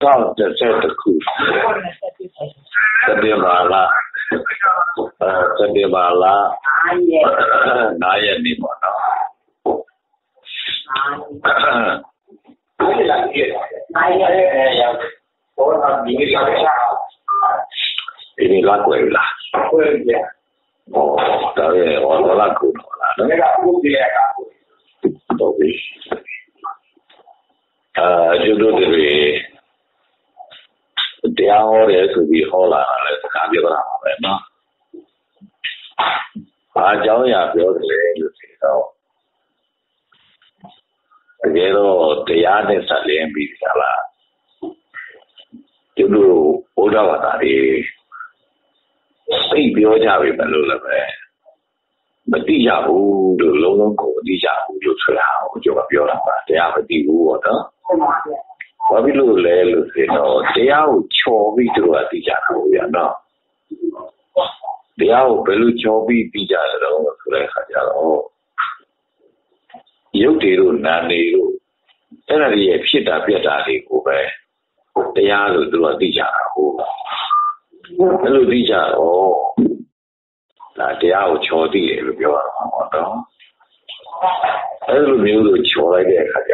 Cao the set the coup. Sadibala Naya Nimona. Ini lagu lah. Oh, tapi orang lagu lah. Tapi, jodoh dari dia orang itu di Holland, kami orang mana? Jauh ya, jauh dari itu. Kalau dia ni saling bicara, jodoh orang tadi. Saya biasa berlalu lebih, berarti jauh dulu orang kau di jauh juga juga biasa dia berarti buat tapi lu lelu seno dia cobi tu di jauh ya no dia perlu cobi di jauh sudah saja有的路难的路，在那里也撇大撇大的路呗，dia路都地下路。那路底下那dia坐地就表了嘛，对。那路没有坐来的，他讲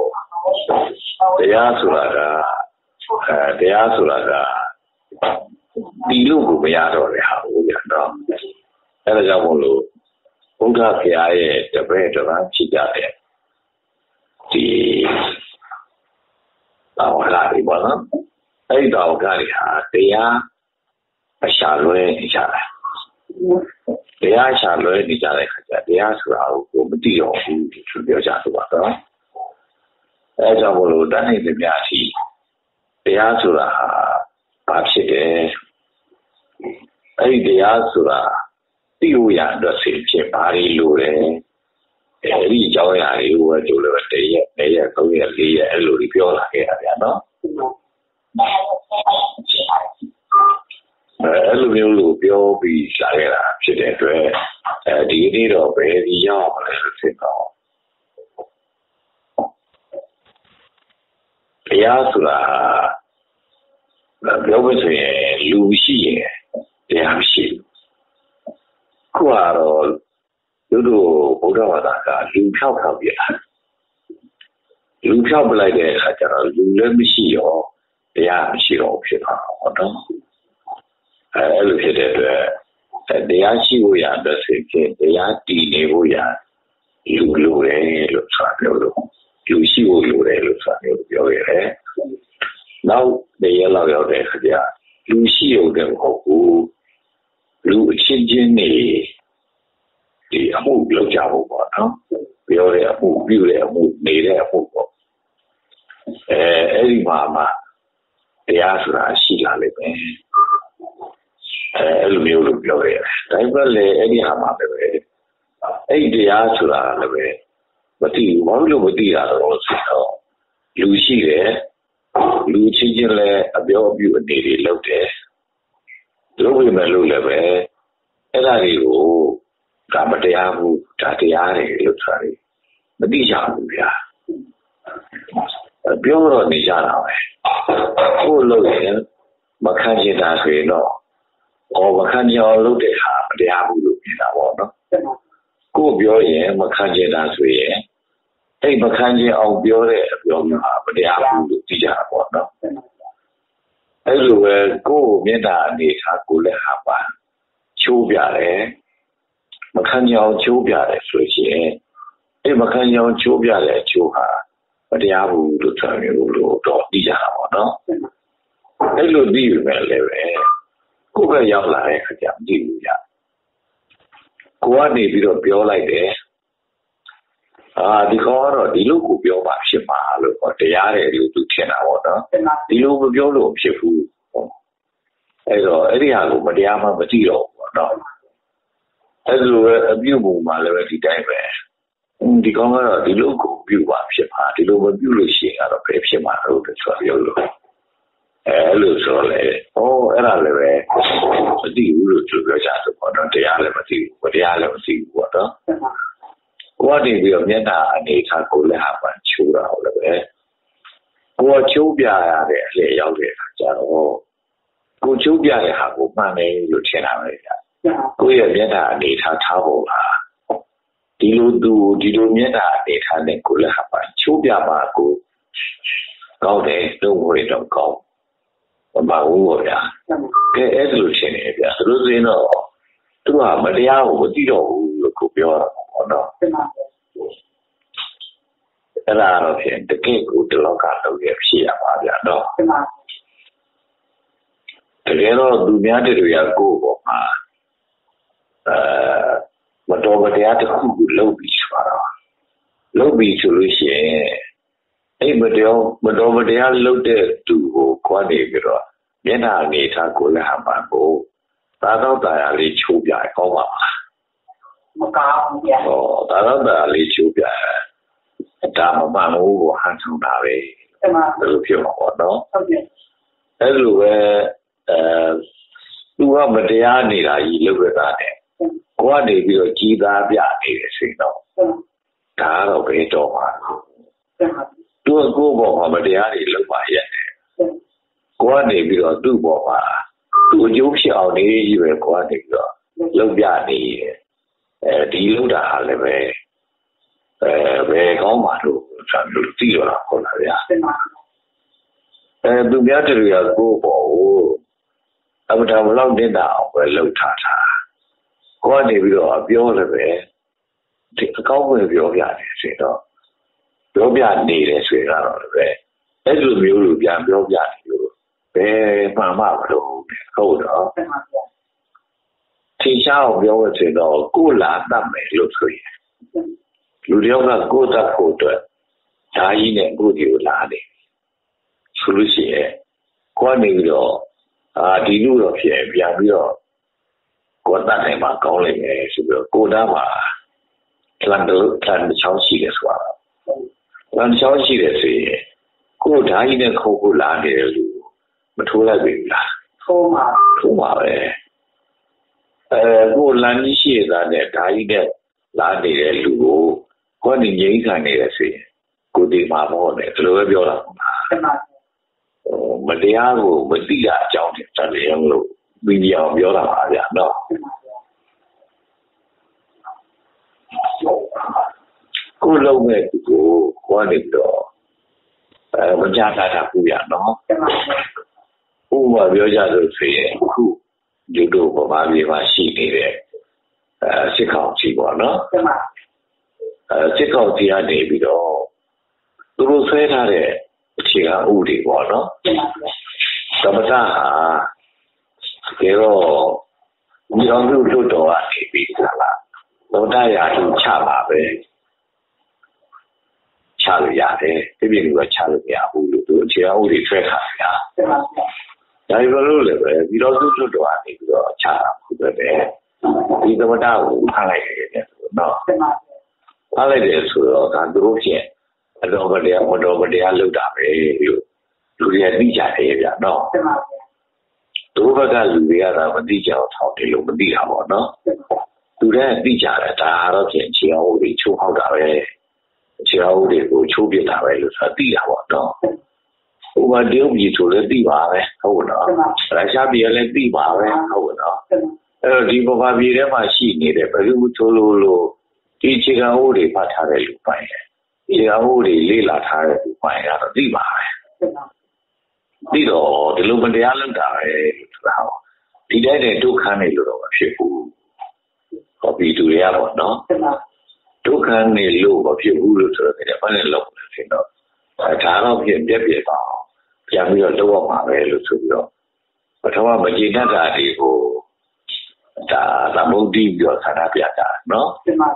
dia出来的，dia出来的，地路不一样的好，我讲到，那个叫什么路？我看起来也这边这边起家的，我哪里不能？哎，到我看里哈，dia下轮你下来，对呀，下轮你下来看见，对呀，是啊，我们地方是比较下是吧？哎，这不路但是这边是，对呀，是啦，把皮的，哎，对呀，是啦，丢样的事情把你路嘞，你教呀，你我就那个第一工业第一路的标了给他边喏。路没有路标比下来了，现在对，地里头白地要来是高，也是啦，标本是路线，这样是，过了，有路不知道大家路票票别，路票不来的，他讲了路人不需要，这样是老皮他，我懂。路现在对，这样西欧样的事情，这样地内欧样，路嘞路传流路，路西欧路嘞路传流表演嘞，然后这些老要在他家，路西欧的好路，路新疆的木老家伙吧，表演木，表演木，美的木吧，你妈妈，这样是他西拉那边。路没有路标的，但是嘞，你还嘛对不对？dia出来了呗，不对，网络不对啊，我知道。路西嘞，路期间嘞，标你的路的，路为么路了呗？那里路，咱们dia不，咱dia的路出来，那地下路呀，标了你下来呗，我路人，没看见他谁了。我看见路的哈，这样不路比他我呢。过表演没看见他谁演，没看见奥表的表演哈，这样不路比他我呢。如果过面他你他过来哈吧，秋边嘞，没看见秋边的水线，没看见秋边的秋哈，这样不路穿越路到比他我呢。路地里面嘞呗。ကိုယ်ကရောက်လာတဲ့အခါကျမသိဘူးဗျာကိုကနေပြီးတော့ပြောလိုက်တယ်ဒီခေါ်တော့ဒီလိုကိုပြောမှဖြစ်မှာလို့ဟောတရားတယ်လို့သူထင်တာပေါ့နော်ဒီလိုမပြောလို့ဖြစ်ဘူးအဲ့တော့အဲ့ဒီဟာကိုမတရားမှမသိတော့ဘူးပေါ့နော်အဲ့လိုပဲအပြုတ်ပုံမှာလည်းပဲဒီတိုင်းပဲဒီကောင်ကတော့ဒီလိုကိုပြုတ်ပါဖြစ်မှာဒီလိုမပြုတ်လို့ရှိရင်ကတော့ဘယ်ဖြစ်မှာလို့ဆိုပြောလို့လို့ဆိုလေအဲ့ဒါလည်းပဲမသိဘူးလို့သူပြောကြတယ်ပေါ့နော်တရားလည်းမသိဘူးတရားလည်းမသိဘူးပေါ့နော်ကိုကနေပြီးတော့မျက်နှာအနေထားကိုလည်းဟာပါချိုးတာဟုတ်လည်းပဲကိုချိုးပြရတဲ့အလေရောက်တဲ့အခါကျတော့ကိုချိုးပြတဲ့ဟာကိုမှန်တယ်လို့ထင်တာပဲဗျာကိုရဲ့မျက်နှာအနေထားဖို့လားဒီလိုမျက်နှာအနေထားနဲ့ကိုလည်းဟာပါချိုးပြပါကိုကောင်းတယ်တော့ဝေတော့ကောင်းဘာလို့လဲဗျာကဲအဲ့လိုထင်နေဗျာသူတို့စင်းတော့သူကမတရားကိုမသိတော့ဘူးလို့ကိုပြောတာပေါ့နော်အဲ့ဒါတော့ဖြင့်တကယ့်ကိုဒီလောကလုံးရဲ့ဖြစ်ရပါဗျာတော့တကယ်တော့သူများတွေကကိုယ့်ဘောမှာမတော်မတရားတစ်ခုကိုလုပ်ပြီးဆိုတော့လုပ်ပြီးဆိုလို့ရှိရင်အဲ့မတော်မတရားလုပ်တဲ့သူကိုခွာနေပြီးတော့မျက်နှာအနေထားကိုလည်းဟာပါကိုသာတော့တရားလေးချိုးပြကောင်းပါမလားမကောင်းဘူးဗျာဟောသာတော့တရားလေးချိုးပြဒါမှမဟုတ်ဘူးဟန်ဆောင်တာပဲအဲ့လိုပြောမှာပေါ့နော်ဟုတ်ကဲ့အဲ့လိုပဲသူကမတရားနေတာကြီးလုပ်ရတာနဲ့ကိုကနေပြီးတော့ကြီးသားပြနေတယ်ဆိုတော့ဒါကတော့ဘယ်တော့မှသူကကိုယ့်ဘောမှာမတရားတွေလုပ်ပါရဲ့ကိုကနေပြီးတော့သူ့ဘောမှာသူ့အကျိုးဖြစ်အောင်နေကြီးပဲကိုကနေပြီးတော့လုပ်ပြနေတယ်ဒီလုပ်တာဟာလည်းပဲဘယ်ကောင်းမှလို့ဆက်လို့သိရတာဟုတ်လားဗျာသူများတွေကကိုယ့်ဘောကိုအမတာဘလောက်တင်တာအောင်ပဲလှုပ်ထားတာကိုကနေပြီးတော့ပြောလည်းပဲဒီအကောင်းဝင်ပြောပြတယ်ဆိုတော့ပြောပြနေတယ်ဆိုတော့လည်းပဲအဲ့လိုမျိုးလိုပြန်ပြောပြတယ်လို့ဘယ်မှမလို့ဟုတ်တော့ထင်ရှားအောင်ပြောလို့ဆိုတော့ကိုလာတတ်မယ်လို့ဆိုရင်လူတယောက်ကကိုတတ်ဖို့အတွက်ဓာကြီးနဲ့ကိုဒီကိုလာတယ်ဆိုလို့ရှိရင်ကိုကနေပြီးတော့ဒီလူတော့ဖြစ်ပြန်ပြီးတော့ကိုတတ်နိုင်မှာကောင်းလိမ့်မယ်ဆိုပြီးတော့ကိုသားမှာplan ချောင်းရှိတယ်ဆိုတာplan ချောင်းရှိတယ်ဆိုရင်ကိုဓာကြီးနဲ့ခုတ်ဖို့လာနေတယ်လူမထိုးလိုက်ပြီလားထိုးပါပဲကိုလမ်းကြီးရှိတာနဲ့ဓာကြီးနဲ့လာနေတဲ့လူကိုနေငြိမ်းခံနေတယ်ဆိုရင်ကိုဒီမှာမဟုတ်နဲ့ဒီလိုပဲပြောတာမတရားကိုမသိတာအကြောင်းတည်းရုံလို့ပြီးပြအောင်ပြောတာပါဗျာနော်ကိုလုံးမဲ့သူကိုနေပြီးတော့မကြတာဘူးဗျာနော်ဥပမာပြောကြလို့ဆိုရင်အခုဒီလိုဗမာပြည်မှာရှိနေတဲ့စစ်ကောင်စီပေါ့နော်စစ်ကောင်စီကနေပြီးတော့သူတို့ဆွဲထားတဲ့အခြေခံဥပဒေပေါ့နော်သမထဟာဒီတော့ဒီအောင်လို့လွတ်တော်ကနေပြီးသလားသမထရာထူးချပါပဲချလို့ရတယ်ဒီပြည်ကချလို့မရဘူးလို့သူအခြေခံဥပဒေဆွဲထားတာဒါပေမဲ့လို့လည်းပဲဒီတော့လွတ်တော်ကနေပြီးတော့ချတာဟုတ်တယ်ဒီသမထကိုဖမ်းလိုက်တယ်ဆိုတော့ဖမ်းလိုက်တယ်ဆိုတော့ဒါသူတို့ဖြင့်အတော်မတရားလုပ်တာပဲလို့လူတွေကသိကြတယ်ဗျာနော်သူဘက်ကလူတွေကသာမသိကြအောင်ထောက်တယ်လို့မသိတာပေါ့နော်သူတွေကသိကြတယ်ဒါတော့ဖြင့်ခြေအောင်ဦးတွေချိုးဖောက်တာပဲခြေအောင်ဦးတွေကိုချိုးပစ်တာပဲလို့ဆိုတာသိတာပေါ့နော်ဥပမာတရုတ်ပြည်ဆိုလည်းသိပါပဲဟုတ်နော်ရုရှားပြည်လည်းသိပါပဲဟုတ်နော်အဲ့တော့ဒီဗမာပြည်ထဲမှာရှိနေတဲ့ဘယ်လိုချိုးလို့ဒီခြေအောင်ဦးတွေဖတ်ထားတဲ့လူပိုင်းလေခြေအောင်ဦးတွေလေးလာထားတဲ့လူပိုင်းကတော့သိပါပဲပြီးတော့ဒီလိုမတရားလုပ်တာပဲဆိုတာဟောဒီတိုင်းနဲ့ဒုက္ခနဲ့လို့တော့မဖြစ်ဘူးဟောပြီးသူတွေကပေါ့နော်ဒုက္ခနဲ့လို့မဖြစ်ဘူးလို့ဆိုတော့ဒီဘာနဲ့လောက်လဲဆိုတော့ဒါတော့ဖြစ်ပြက်ပါအောင်ပြန်ပြီးတော့လုပ်ရမှာပဲလို့ဆိုပြီးတော့ပထမမကျေနပ်တာတွေကိုဒါသမုဒ္ဒိပြီးတော့ဆန္ဒပြတာနော်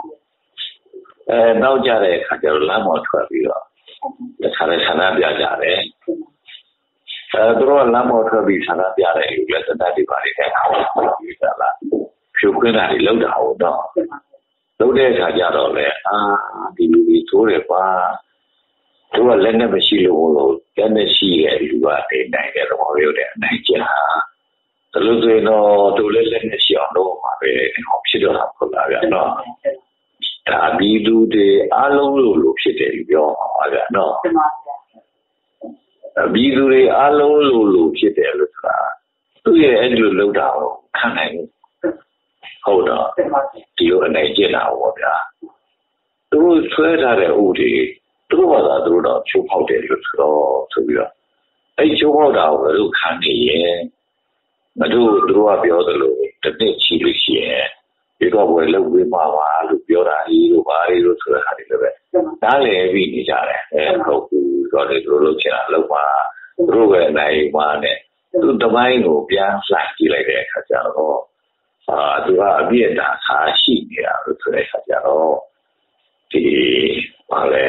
နောက်ကြတဲ့အခါကျတော့လမ်းပေါ်ထွက်ပြီးတော့တခါလဲဆန္ဒပြကြတယ်သူတို့လမ်းပေါ်ထွက်ပြီးဆန္ဒပြတယ်လို့လည်းသတ္တတွေပါနေတဲ့အခါမှာပြောကြလားဖြိုခွင်းတာတွေလောက်တာဟုတ်တော့လုပ်တဲ့အခါကျတော့လေဒီလူတွေသိုးတယ်ပါသူကလက်နဲ့မရှိလို့လက်နဲ့ရှိရဲ့လူကနေနိုင်တဲ့သဘောမျိုးတဲ့အနိုင်ကျဒါလို့ဆိုရင်တော့သူလည်းလက်နဲ့ရှိအောင်လုပ်မှာပဲဖြစ်တော့တာဟုတ်လားဗျာနော်ဒါဒီလူတွေအားလုံးလို့ဖြစ်တယ်ပြောပါဗျာနော် ví dụ như alo luluဖြစ်တယ်လို့ဆိုတာသူ့ရဲ့အဲ့ဒီလိုလောက်တာကိုခံနိုင်ဟုတ်တော့ဒီလိုအနေကျင့်တာပေါ့ဗျာသူဆွဲထားတဲ့ဥတွေသူတို့ဘာသာသူတို့တော့ချိုးဖောက်တယ်လို့ဆိုပြီးတော့အဲ့ချိုးဖောက်တာကိုလည်းခံနေရင်မတို့သူတို့ကပြောသလိုတစ်နှစ်ချီလို့ရှိရင်ဒီတော့ဘယ်လောက်ဝေးမှာပါလို့ပြောတာကြီးလို့ပါလို့ဆိုတဲ့ဟာတွေလည်းပဲဒါလည်းပြီးနေကြတယ်ဟုတ်ဘူးဆိုတော့သူတို့လုပ်ချင်တာလုပ်ပါသူတို့ပဲနိုင်ပါနဲ့သူတပိုင်းကိုပြန်လှန်ကြည့်လိုက်တဲ့အခါကျတော့သူကအပြည့်အတာခါရှိနေတာလို့ဆိုတဲ့အခါကျတော့ဒီပါလေ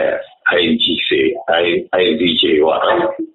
IDJ ကတော့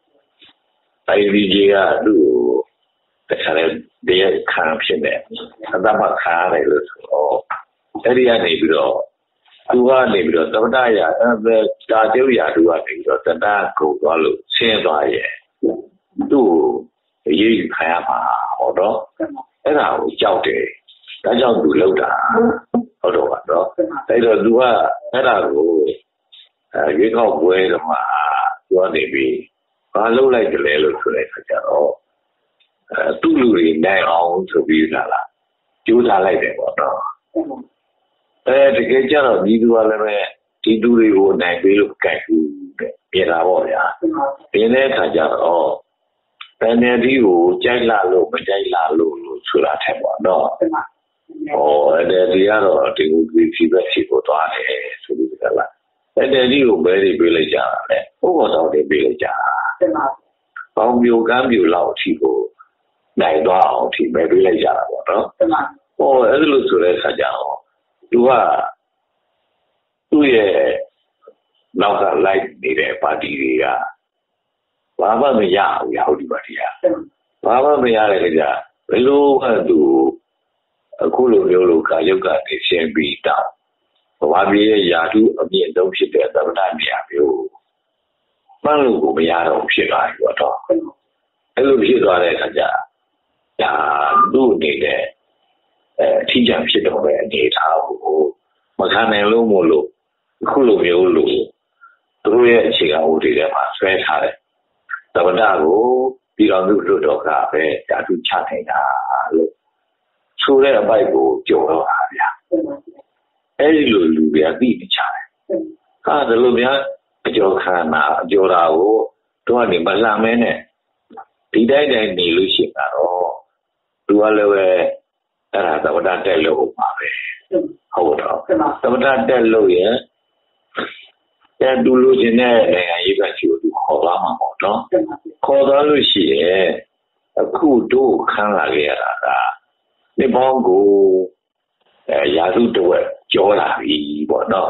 IDJ ကသူ့တခါလေဒီခံဖြစ်နေအတမခါရတယ်လို့ဆိုတော့အဲ့ဒီကနေပြီးတော့သူကနေပြီးတော့သမတရတာကျုပ်ရသူကနေပြီးတော့တဏှာကုန်သွားလို့ဆင်းသွားရဲ့သူ့ရေးယူခံရမှာဟောတော့အဲ့ဒါကိုကြောက်တယ်ဒါကြောင့်သူလောက်တာဟုတ်တော့ပါတော့အဲ့တော့သူကအဲ့ဒါကိုရွေးကောက်ပွဲတော့မှသူကနေပြီးဘာလုပ်လိုက်ကြလဲလို့ဆိုတဲ့အခါကျတော့သူ့လူတွေနိုင်အောင်ဆိုပြီးလာကြိုးစားလိုက်တယ်ပေါ့နော်တကယ်ကြတော့ဒီသူကလည်းပဲဒီသူတွေကိုနိုင်ပေးလို့ကြိုက်ဘူးတဲ့ပြည်တာပေါ့ဗျာဒီတဲ့အခါကျတော့ပန်နယ်ဒီကိုကြိုက်လာလို့မကြိုက်လာလို့ဆိုတာထက်ပေါ့နော်ဒီကတော့ဒီကိုဒီဘက်ရှိကိုသွားတယ်ဆိုပြီးကြလားတဲ့ဒီကိုဘယ်တွေပေးလိုက်ကြတာလဲဥပဒေတော်တွေပေးလိုက်ကြတာပေါင်းမျိုးကမ်းမျိုးလောက်အထိကိုနိုင်သွားအောင်ထိပဲပေးလိုက်ကြတာပေါ့နော်အဲ့လိုဆိုတဲ့အခါကျတော့သူကသူ့ရဲ့နောက်ကလိုက်နေတဲ့ပါတီတွေကဘာမှမရဘူးရာဟုတ်ဒီပါတီကဘာမှမရတဲ့ကြဘယ်လိုမှသူအခုလိုမျိုးလိုကာယုတ်ကနေရှင်းပြီးတော့ဘာပြည်ရဲ့ယာတုအမြင့်ဆုံးဖြစ်တဲ့သမဏနေရာမျိုးမှန်းလို့ကိုမရတော့ဖြစ်သွားပြီပေါ့တော့အဲ့လိုဖြစ်သွားတဲ့အခါကျဒါသူ့အနေနဲ့အထီးကျန်ဖြစ်တော့ပဲအနေထားကိုမခံနိုင်လို့မို့လို့အခုလိုမျိုးလို့သူတို့ရဲ့အခြေခံဥပဒေထဲမှာဆွဲထားတယ်သမဏကိုပြည်တော်စုလွတ်တော်ကပဲယာတုချနိုင်တာလို့ဆိုတဲ့အပိုက်ကိုကြော်တော့တာဗျာအဲ့ဒီလိုလူတွေကသိနေကြတယ်ဒါလိုများအကျော်ခန္ဓာအကျော်တာကိုတို့ကနေမလှမ်းမဲနဲ့ဒီတိုင်းနေလို့ရှိတာတော့သူကလည်းပဲအဲ့ဒါသမဏတက်လို့ပါပဲဟုတ်တော့သမဏတက်လို့ရဲ့တဲ့သူလူချင်းတဲ့နိုင်ငံရေးကချီကိုသူခေါ်သွားမှာပေါ့နော်ခေါ်သွားလို့ရှိရဲ့အခုတို့ခန်းလာခဲ့ရတာကဒီဘောင်းကိုရာစုတဝက်ကြောလာပြီပေါ့နော်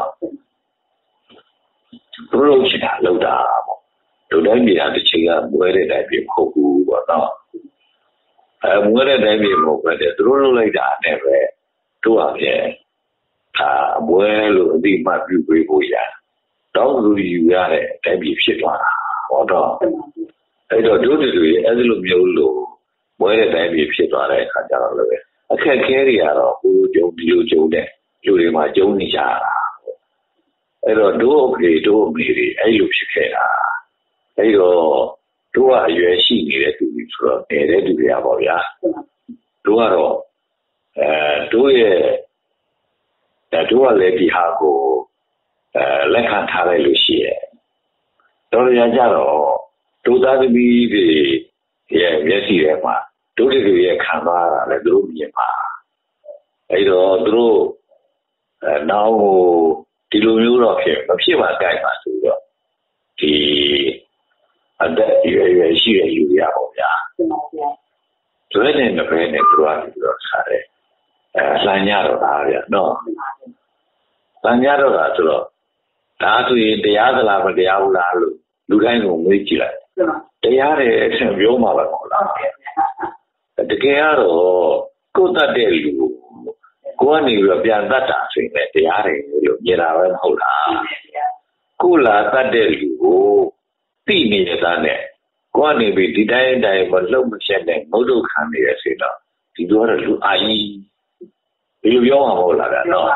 သူတို့ချင်တာလောက်တာပေါ့လူတိုင်းပြည်တာတစ်ချိန်ကမွဲတဲ့တိုင်းပြည်မဟုတ်ဘူးပေါ့နော်မွဲတဲ့တိုင်းပြည်မဟုတ်ပဲသူတို့လုပ်လိုက်တာနဲ့ပဲတို့အပြည့်မွဲလို့အတိမပြုပေးဖို့ရတော့လူယူရတဲ့တိုင်းပြည်ဖြစ်သွားတာဟောတော့အဲ့တော့တို့တွေအဲ့ဒီလိုမျိုးလို့မွဲတဲ့တိုင်းပြည်ဖြစ်သွားတဲ့အခါကျတော့လည်းအခက်ခဲတွေကတော့ဟိုကြုံဒီလိုကြုံတဲ့လူတွေမှာကြုံနေကြတာအဲ့တော့တို့အဖေတို့အမေတွေအဲ့လိုဖြစ်ခဲ့တာအဲ့တော့တို့ကအရွယ်ရှိနေတဲ့သူတွေဆိုတော့နေတဲ့သူတွေကပေါ့ဗျာတို့ကတော့တို့ရဲ့တို့ကလည်းဒီဟာကိုလက်ခံထားလိုက်လို့ရှိရဲ့တော်ရကြတော့တို့သားသမီးတွေရဲ့မျက်စိထဲမှာတို့တွေရဲ့ခံစားရတာလည်းတို့မြင်ပါအဲ့တော့တို့နောက်ဒီလိုမျိုးတော့မဖြစ်ပါကြိုက်ပါဆိုတော့ဒီအသက်ရွယ်ရှိတဲ့လူတွေပေါ့ဗျာဆိုတဲ့နဲ့ပဲနဲ့တို့ကနေပြီးတော့ခါတယ်လှမ်းရတော့တာဗျာနော်လှမ်းရတော့တာဆိုတော့ဒါဆိုရင်တရားသလားမတရားဘူးလားလို့လူတိုင်းကိုမေးကြည့်လိုက်တရားတယ်ပြောမှာပဲမဟုတ်လားတကယ်ကတော့ကိုယ်တတ်တဲ့လူကိုကနေပြီးတော့ပြန်တတ်တာဆိုရင်လည်းတရားတယ်လို့မြင်တာပဲမဟုတ်လားကိုလာတတ်တဲ့လူကိုသိနေတာနဲ့ကိုကနေပြီးဒီတိုင်းမလှုပ်မရှက်နဲ့မုတ်တုခံနေရဆိုတော့ဒီတော့လူအာကြီးဒီလိုပြောမှာမဟုတ်လားဗျာနော်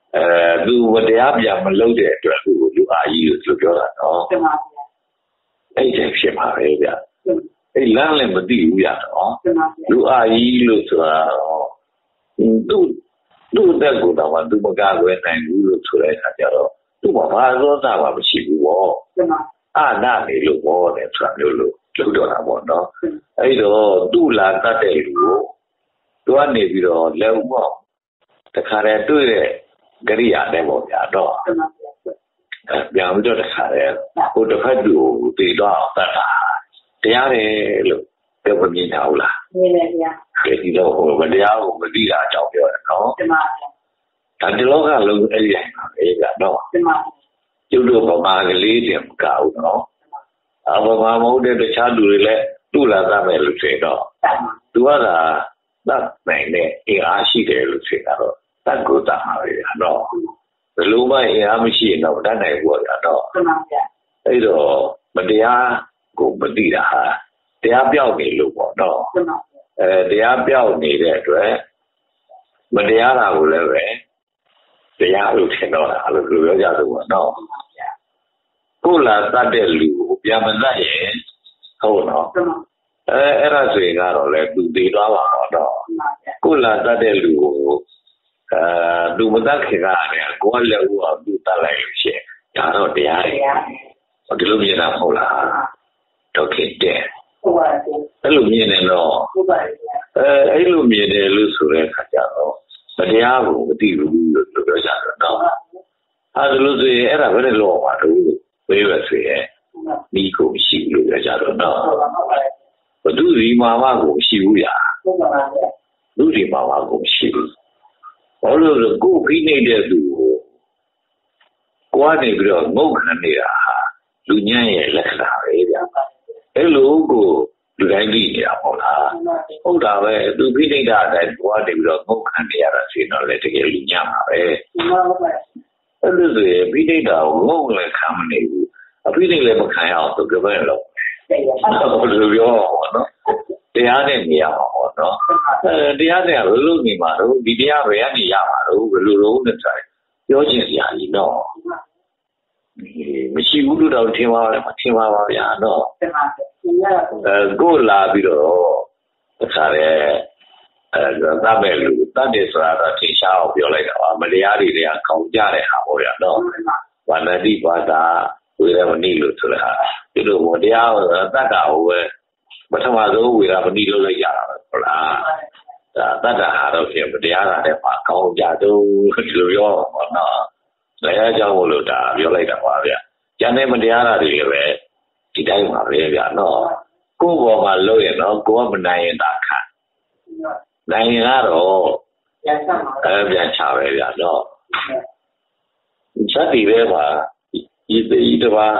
သူတရားပြန်မလုပ်တဲ့အတွက်သူလူအာကြီးလို့ပြောတာနော်အဲ့ဒီဖြစ်မှာပဲဗျအဲ့လမ်းလည်းမသိဘူးဗျနော်လူအာကြီးလို့ဆိုတာသူ့တက်ကိုတော့သူမကားွယ်နိုင်ဘူးလို့ဆိုတဲ့အခါကျတော့သူ့မှာဘာသောတာမှမရှိဘူးပေါ့အာနာနေလို့ပေါ့တဲ့ဆိုတာမျိုးလို့လုပ်တော့တာပေါ့နော်အဲ့တော့သူ့လာတတ်တဲ့လူကိုသူကနေပြီးတော့လက်ဥပေါ့တခါတည်းတွေ့တဲ့ကရိယာနဲ့ပေါ့ဗျာတော့ပြန်ပြီးတော့တခါတည်းဟိုတစ်ဖက်သူကိုတည်တော့တတ်တာတရားတယ်လို့ပြောမမြင်ကြဘူးလားမြင်တယ်ဗျာဒီတော့ဟိုမတရားကိုမသိတာအကြောင်းပြောတယ်နော်ဒီမှာဒါဒီလောကလုံးအဲ့ဒီပါပဲဗျာတော့ဒီမှာကျုပ်တို့ဗမာကလေးတင်မကဘူးနော်ဗမာမဟုတ်တဲ့တခြားလူတွေလည်းသူ့လာသမယ်လို့ဆိုတော့သူကသာတတ်နိုင်တဲ့အင်အားရှိတယ်လို့ဆိုတော့တတ်ကိုတတ်မှာပဲတော့ဘယ်လိုမှအင်အားမရှိရင်တော့တတ်နိုင်ဘူးဗျာတော့မှန်ပါဗျာအဲ့တော့မတရားကိုမသိတာဟာတရားပြောက်နေလို့ပေါ့တော့တရားပြောက်နေတဲ့အတွက်မတရားတာကိုလည်းပဲတရားလို့ထင်တော့တာလို့ပြောကြလို့ပေါ့နော်ကိုလာတတ်တဲ့လူကိုပြန်မတတ်ရင်ဟုတ်နော်အဲ့ဒါဆိုရင်ကတော့လေသူတည်သွားပါတော့ကိုလာတတ်တဲ့လူကိုသူမတတ်ခင်ကလည်းကိုယ်လည်းဟိုသူတတ်လိုက်လို့ရှိရင်ဒါတော့တရားတွေဒီလိုမြင်တာမဟုတ်လားတော့ဖြစ်တယ်ဟုတ်ပါတယ်အဲ့လိုမြင်နေတော့ဟုတ်ပါတယ်အဲ့လိုမြင်တယ်လို့ဆိုတဲ့အခါကျတော့တရားကိုမသိဘူးလို့ပြောကြတယ်နော်အဲ့လိုဆိုရင်အဲ့ဒါဘယ်လိုလုပ်ပါတော့ဝေးပဲဆိုရင်ဒီကိုရှိလို့ပြောကြတော့နော်ဘသူဒီမှာမှကိုရှိဘူးညာဟုတ်ပါပါသူဒီမှာမှကိုရှိဘူးဘာလို့လဲကိုဖိနေတဲ့သူကိုကနေပြီးတော့ငုတ်ခံနေတာဟာလူညံ့ရဲ့လက္ခဏာပဲဗျာအဲ့လိုကိုလူတိုင်းသိနေတာပေါ့လားဟုတ်တာပဲသူဖိနေတာတဲ့ကိုကနေပြီးတော့ငုတ်ခံနေရတာဆိုတော့လေတကယ်လူညံ့မှာပဲအဲ့လိုဆိုရင်ဖိနေတာကိုငုတ်လည်းခံမနေဘူးအဖိနေလည်းမခံရအောင်သူကပဲလို့ဘယ်လိုပြောပါတော့တရားနဲ့နေရမှာပေါ့နော်တရားနဲ့ဘယ်လိုနေမှာတော့ဒီတရားဘယ်ကနေရမှာတော့ဘယ်လိုလုပ်နေကြပြောချင်စရာကြီးတော့မရှိဘူးလို့တော့ထင်ပါလားမထင်ပါပါဗျာတော့ကိုလာပြီးတော့တခါလေတတ်မဲ့လူတတ်တယ်ဆိုတာတော့ထင်ရှားအောင်ပြောလိုက်တာပါမတရားတွေကခေါင်းကြတဲ့ဟာပေါ့ဗျာတော့ဘာနတိဘာသာဝေရမဏိလို့ဆိုတာဒီလိုမတရားတတ်တာဟိုပဲပထမဆုံးဝေရမဏိလို့လိုက်ရတာဟုတ်လားဒါတတ်တာဟာတော့ပြင်မတရားတာနဲ့ပါခေါင်းကြတော့ဒီလိုပြောပါတော့လည်းအကြောင်းမို့လို့ဒါပြောလိုက်တာပါဗျ။ကျန်တဲ့မတရားတာတွေလည်းပဲဒီတိုင်းပါပဲဗျာနော်။ကိုယ့်ဘောမှာလို့ရနော်ကိုကမနိုင်ရင်ဒါခံ။နိုင်ရင်ကတော့ပြန်ချပဲဗျာနော်။စက်တီပဲပါဒီတပါ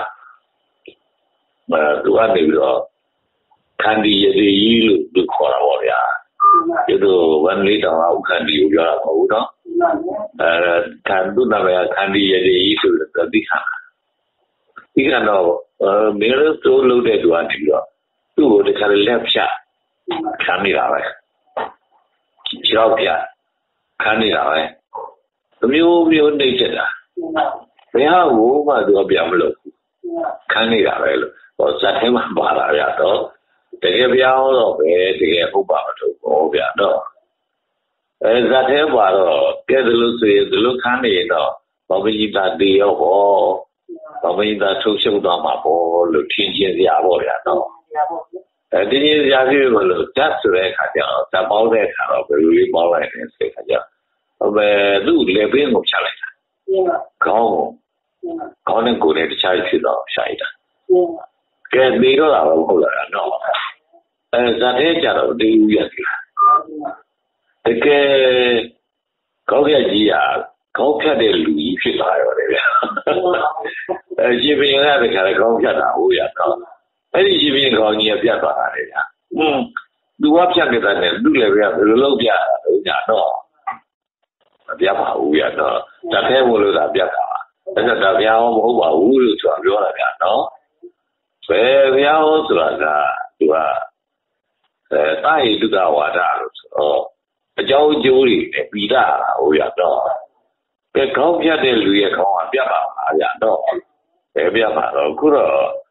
သူကနေပြီးတော့ခန္ဒီရည်ကြီးလို့ခေါ်တာပေါ့ဗျာ။ဒီလိုဝန်လေးတောင်အခန္ဒီကိုပြောတာမဟုတ်ဘူးနော်။ခံသူနာမည်ခန္ဒီရည်ကြီးဆိုတော့သိခံဒီကတော့မင်းတို့တိုးလို့တဲ့သူကနေပြီးတော့သူ့ကိုတခါလက်ဖြတ်ခံနေတာပဲကြောက်ပြခံနေတာပဲမျိုးနေချင်တာဘယ်ဟာကိုမှသူအပြမလို့ခံနေတာပဲလို့ဟောစက်ထဲမှာပါလာရတော့တကယ်ပြောင်းတော့ပဲတကယ်ဟုတ်ပါမလို့ဟောဗျာတော့ဇတ်သေးပါတော့ကဲဒါလို့ဆိုရင်ဒီလိုခံနေတော့ဘဝကြီးတာတည်ရောဟောဘဝကြီးတာထုတ်ရှုပ်သွားမှာပေါ့လို့ထင်ကျင်စရာပေါ့ဗျာနော်တင်းချင်းစရာဖြစ်လို့ဓာတ်ဆိုတဲ့အခါကျတော့ဓာတ်ပေါင်းတဲ့အခါတော့ဘယ်လိုလေးပေါင်းလိုက်လဲဆိုတဲ့အခါကျတော့သူ့လေပင်ကိုဖြတ်လိုက်တာခေါင်းနဲ့ကိုယ်နဲ့တခြားဖြစ်တော့ရှာလိုက်တာကဲပြီးတော့တာမဟုတ်လားနော်ဇတ်သေးကြတော့ဒီဦးရတယ်တကယ်ကောင်းရကြီးကကောင်းဖြတ်တဲ့လူကြီးဖြစ်လာရောလေဗျာရှင်ဘင်းကတခါကောင်းဖြတ်တာဟုတ်ရတော့အဲ့ဒီရှင်ဘင်းကောင်းကြီးကပြတ်သွားတာလေဗျာသူကဖြတ်နေတာနဲ့သူ့လည်းဗျာဘယ်လိုလုပ်ပြတာလို့ညာတော့မပြတ်ပါဘူးဗျာတော့တထဲမို့လို့သာပြတ်တာပါအဲ့ဒါဗျာမဟုတ်ပါဘူးလို့သူကပြောတာဗျာနော်ဘယ်ဗျာဟောဆိုတာကသူကတာယိတုကဝါဒလို့ဆိုတော့အကြောင်းအကျိုးတွေနဲ့ပြီးတာဟိုရတော့ကဲခေါင်းပြတ်တဲ့လူရဲ့ခေါင်းကပြတ်ပါလားဗျာတော့ဘယ်ပြတ်ပါတော့ခုတော့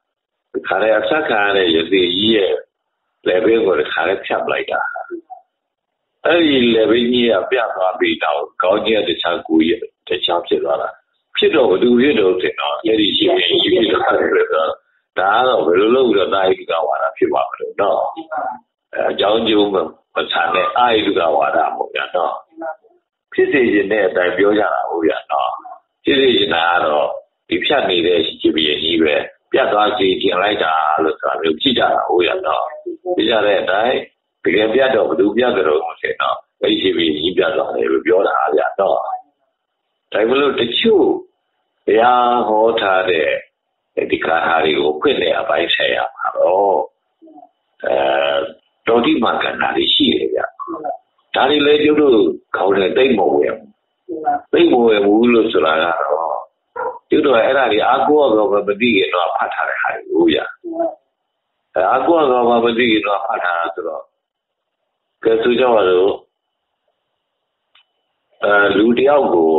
ခါရအဆက်ခံရတဲ့ယသိကြီးရဲ့လေဘေးကိုခါရဖြတ်လိုက်တာအဲ့ဒီလေဘေးကြီးကပြတ်သွားပြီးတော့ကောင်းကြီးတခြားကိုရတခြားဖြစ်သွားတာဖြစ်တော့ဘသူဖြစ်တော့တင်တော့အဲ့ဒီရှိရင်ရှိပြီးတော့ဒါကတော့ဘယ်လိုလုပ်တော့တာဣကဝါဒဖြစ်ပါမလို့တော့အကြောင်းကျိုးမဆန်တဲ့အာဣကဝါဒပေါ့ဗျာတော့ဖြစ်စေခြင်းတဲ့အတိုင်းပြောကြတာဟုတ်ဗျာတော့ဖြစ်စေခြင်းကတော့ဒီဖြတ်နေတဲ့ရှိပြီးကြီးပဲပြတ်သွားကြည့်ကျင်လိုက်တာလို့ဆိုတာမျိုးဖြစ်ကြတာဟုတ်ရတော့ဖြစ်ကြတဲ့အတိုင်းတကယ်ပြတ်တော့ဘယ်သူပြတ်ကြတော့မဖြစ်တော့အဲ့ဒီပြီးကြီးပြတ်သွားတယ်လို့ပြောတာဗျာတော့ဒါမလို့တချို့တရားဟောထားတဲ့ဒီကာဟာတွေကိုဖွင့်တဲ့အပိုင်းဆက်ရမှာတော့တော်ဒီမှာကဏ္ဍတွေရှိတယ်ဗျာဒါတွေလည်းကျုပ်တို့ခေါင်းနဲ့တိတ်မဝင်ဘူးလို့ဆိုတာကတော့ကျုပ်တို့အဲ့ဒါတွေအာကိုရောမသိခင်တော့ဖတ်ထားတဲ့ဟာတွေဟုတ်ဗျာအာကိုရောမသိခင်တော့ဖတ်ထားတာဆိုတော့ကဲသူကြောင့်လို့လူတယောက်ကို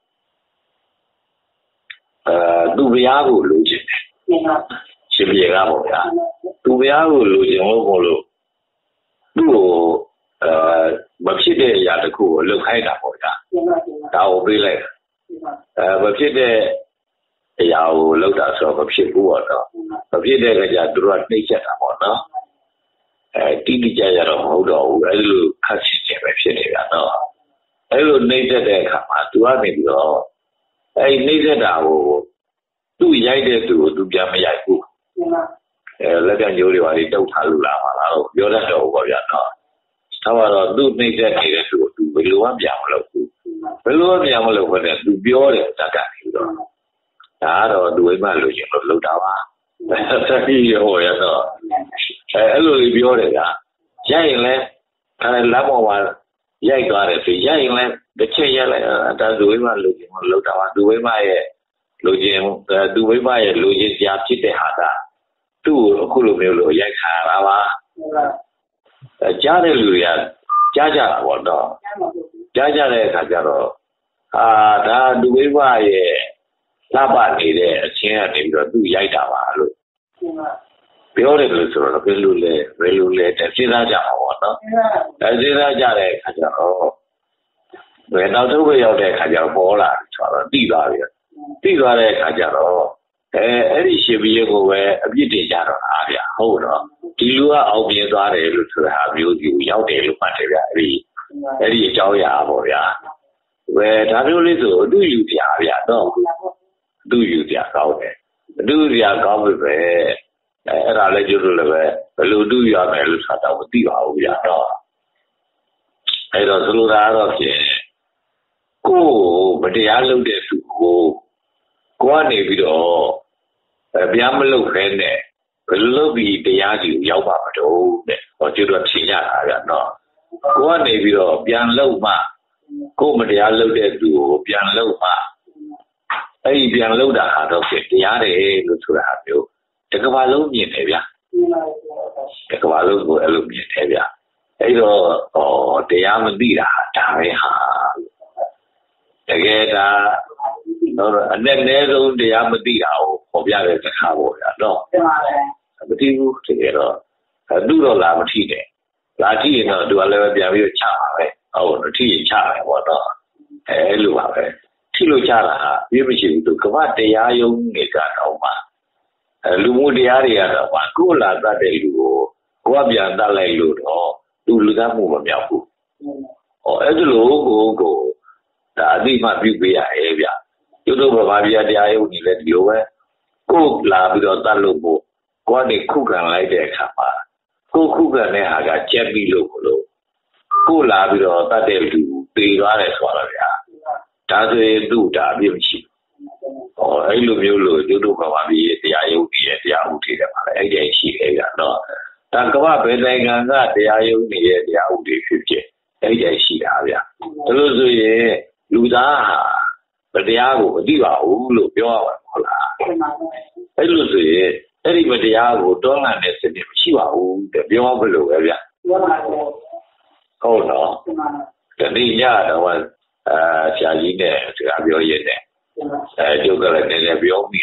သူဘုရားကိုလိုချင်တယ်ရှင်ပြေကပေါ့ဗျာသူဘုရားကိုလိုချင်လို့ပေါ့လို့သူ့ကိုမဖြစ်တဲ့အရာတစ်ခုကိုလှုပ်ခိုင်းတာပေါ့ဗျာဒါကိုပြေးလိုက်မဖြစ်တဲ့အရာကိုလှုပ်တာဆိုတော့မဖြစ်ဘူးပေါ့နော်မဖြစ်တဲ့ကြသူတို့ကနှိမ့်ချက်တာပေါ့နော်တိတိကျကျတော့မဟုတ်တော့ဘူးအဲ့လိုခက်စစ်ချက်ပဲဖြစ်နေကြတော့အဲ့လိုနှိမ့်သက်တဲ့အခါမှာသူကနေပြီးတော့အဲ့နှိမ့်သက်တာကိုသူ့ရိုက်တဲ့သူကိုသူပြန်မရိုက်ဘူးလက်ကညိုးတွေပါလိတုတ်ထားလို့လာပါလားတော့ပြောတတ်တော့ဘောဗျာနော်ဒါမှတော့သူ့နှိမ့်သက်နေတဲ့သူကိုသူဘယ်လိုမှပြန်မလုပ်ဘူးဘယ်လိုမှပြန်မလုပ်ဘဲနဲ့သူပြောတယ်တတ်တယ်ပြီးတော့ဒါကတော့သူအိမ်မလို့ရှင်လို့လုပ်တာပါဆက်ပြီးရောရတော့အဲ့လိုပြောတယ်ဗျာရိုက်ရင်လဲလမ်းပေါ်မှာရိုက်သွားတယ်ဆိုရိုက်ရင်လဲတစ်ချက်ရိုက်လိုက်ဒါသူအိမ်မလို့ရှင်လို့လုပ်တာပါသူအိမ်မရဲ့လူချင်းသူမိမရဲ့လူချင်းကြားဖြစ်တဲ့ဟာကသူ့ကိုအခုလိုမျိုးလို့ရိုက်ခါရတာပါကြားတဲ့လူတွေကကြားကြတာပေါ့တော့ကြားကြတဲ့အခါကျတော့ဒါသူမိမရဲ့လှပနေတဲ့အချင်းကနေပြီးတော့သူ့ရိုက်တာပါလို့ပြောတယ်လို့ဆိုတော့ဘယ်လိုလဲစဉ်းစားကြမှာပေါ့နော်စဉ်းစားကြတဲ့အခါကျတော့ဘယ်နောက်ဆုံးပဲရောက်တဲ့အခါကျတော့ပေါ်လာဆိုတော့တိသွားပြီသိသွားတဲ့အခါကျတော့အဲ့ဒီရှင်ဘီရဲ့ကိုပဲအပြစ်တင်ကြတော့အားဗျာဟုတ်တော့ဒီလူကအောင်မြင်သွားတယ်လို့ဆိုတာမျိုးဒီရောက်တယ်လို့မှတ်တယ်ဗျာအဲ့ဒီအကြောင်းအရာပေါ့ဗျာဒါမျိုးလေးဆိုအတူယူပြဗျာတော့အတူယူပြကောင်းတယ်အတူယူကောင်းပြီပဲအဲ့ဒါလည်းကျလို့လည်းပဲဘယ်လိုအတူယူရမယ်လို့ဆိုတာတော့မသိပါဘူးဗျာတော့အဲ့တော့ဆိုလိုတာတော့ဖြင့်ကိုမတရားလုပ်တဲ့သူကိုကနေပြီးတော့ဗျာမလုပ်ခဲနဲ့ဘယ်လိုလုပ်ပြီးတရားကြီးကိုရောက်ပါမတော့တဲ့ဟောကျွတ်တော့ဖြေကြတာဗျာနော်ကိုကနေပြီးတော့ပြန်လုပ်မှကိုမတရားလုပ်တဲ့သူကိုပြန်လုပ်မှအဲ့ဒီပြန်လုပ်တာဟာတော့ဖြစ်တရားတယ်လို့ဆိုတာမျိုးတစ်ကမ္ဘာလုံးမြင်တယ်ဗျာတစ်ကမ္ဘာလုံးကိုအဲ့လိုမြင်တယ်ဗျာအဲ့တော့တရားမသိတာဒါပဲဟာတကယ်ဒါတော့အနည်းနဲ့ဆုံးတရားမသိတာကိုပေါ်ပြတဲ့စကားပေါ့ဗျာတော့မသိဘူးတကယ်တော့သူ့တော့လာမထိနဲ့လာထိရင်တော့သူကလည်းပြန်ပြီးချပါပဲဟုတ်ထိရင်ချတယ်ပေါ့တော့အဲ့လိုပါပဲထိလို့ချတာဟာပြည့်မရှိဘူးသူကမ္ဘာတရားယုံနေကြတော့မှလူမှုတရားတွေကတော့ကိုယ်လာတတ်တဲ့လူကိုကပြန်တတ်လိုက်လို့တော့သူလူသားမှုမမြောက်ဘူးအဲ့ဒါလို့ကိုဒါအတိမပြုပေးရရဲ့ဗျကျွတ်တို့ဗမာပြည်တရားရုံးနေလဲဒီလိုပဲကိုလာပြီးတော့တတ်လို့ကိုကနေခုခံလိုက်တဲ့အခါမှာကိုခုခံတဲ့ဟာကကျက်ပြီးလို့ကိုလာပြီးတော့တတ်တဲ့လူပေသွားတယ်ဆိုတော့ဗျာဒါဆိုရင်သူ့ဒါအပြစ်မရှိဘူးအဲ့လိုမျိုးလို့ကျွတ်တို့ဗမာပြည်တရားရုံးနေရဲ့တရားဥပဒေတွေမှာလည်းအဲ့ဒီရှိတယ်ဗျာတော့ဒါကမ္ဘာဘယ်နိုင်ငံကတရားရုံးနေရဲ့တရားဥပဒေဖြစ်ဖြစ်အဲ့ဒီရှိတာဗျာဒါလို့ဆိုရင်လူသားဟာတရားကိုမသိပါဘူးလို့ပြောရပါဟုတ်လားအဲ့လိုဆိုရင်အဲ့ဒီတရားကိုတောင်းလာတဲ့စနစ်မရှိပါဘူးတဲ့ပြောဘယ်လိုပဲဗျဟုတ်တော့ဒီနေ့ညတော့ဆရာကြီးနဲ့စကားပြောရတဲ့ကျုပ်ကလည်းနည်းနည်းပြောမိတယ်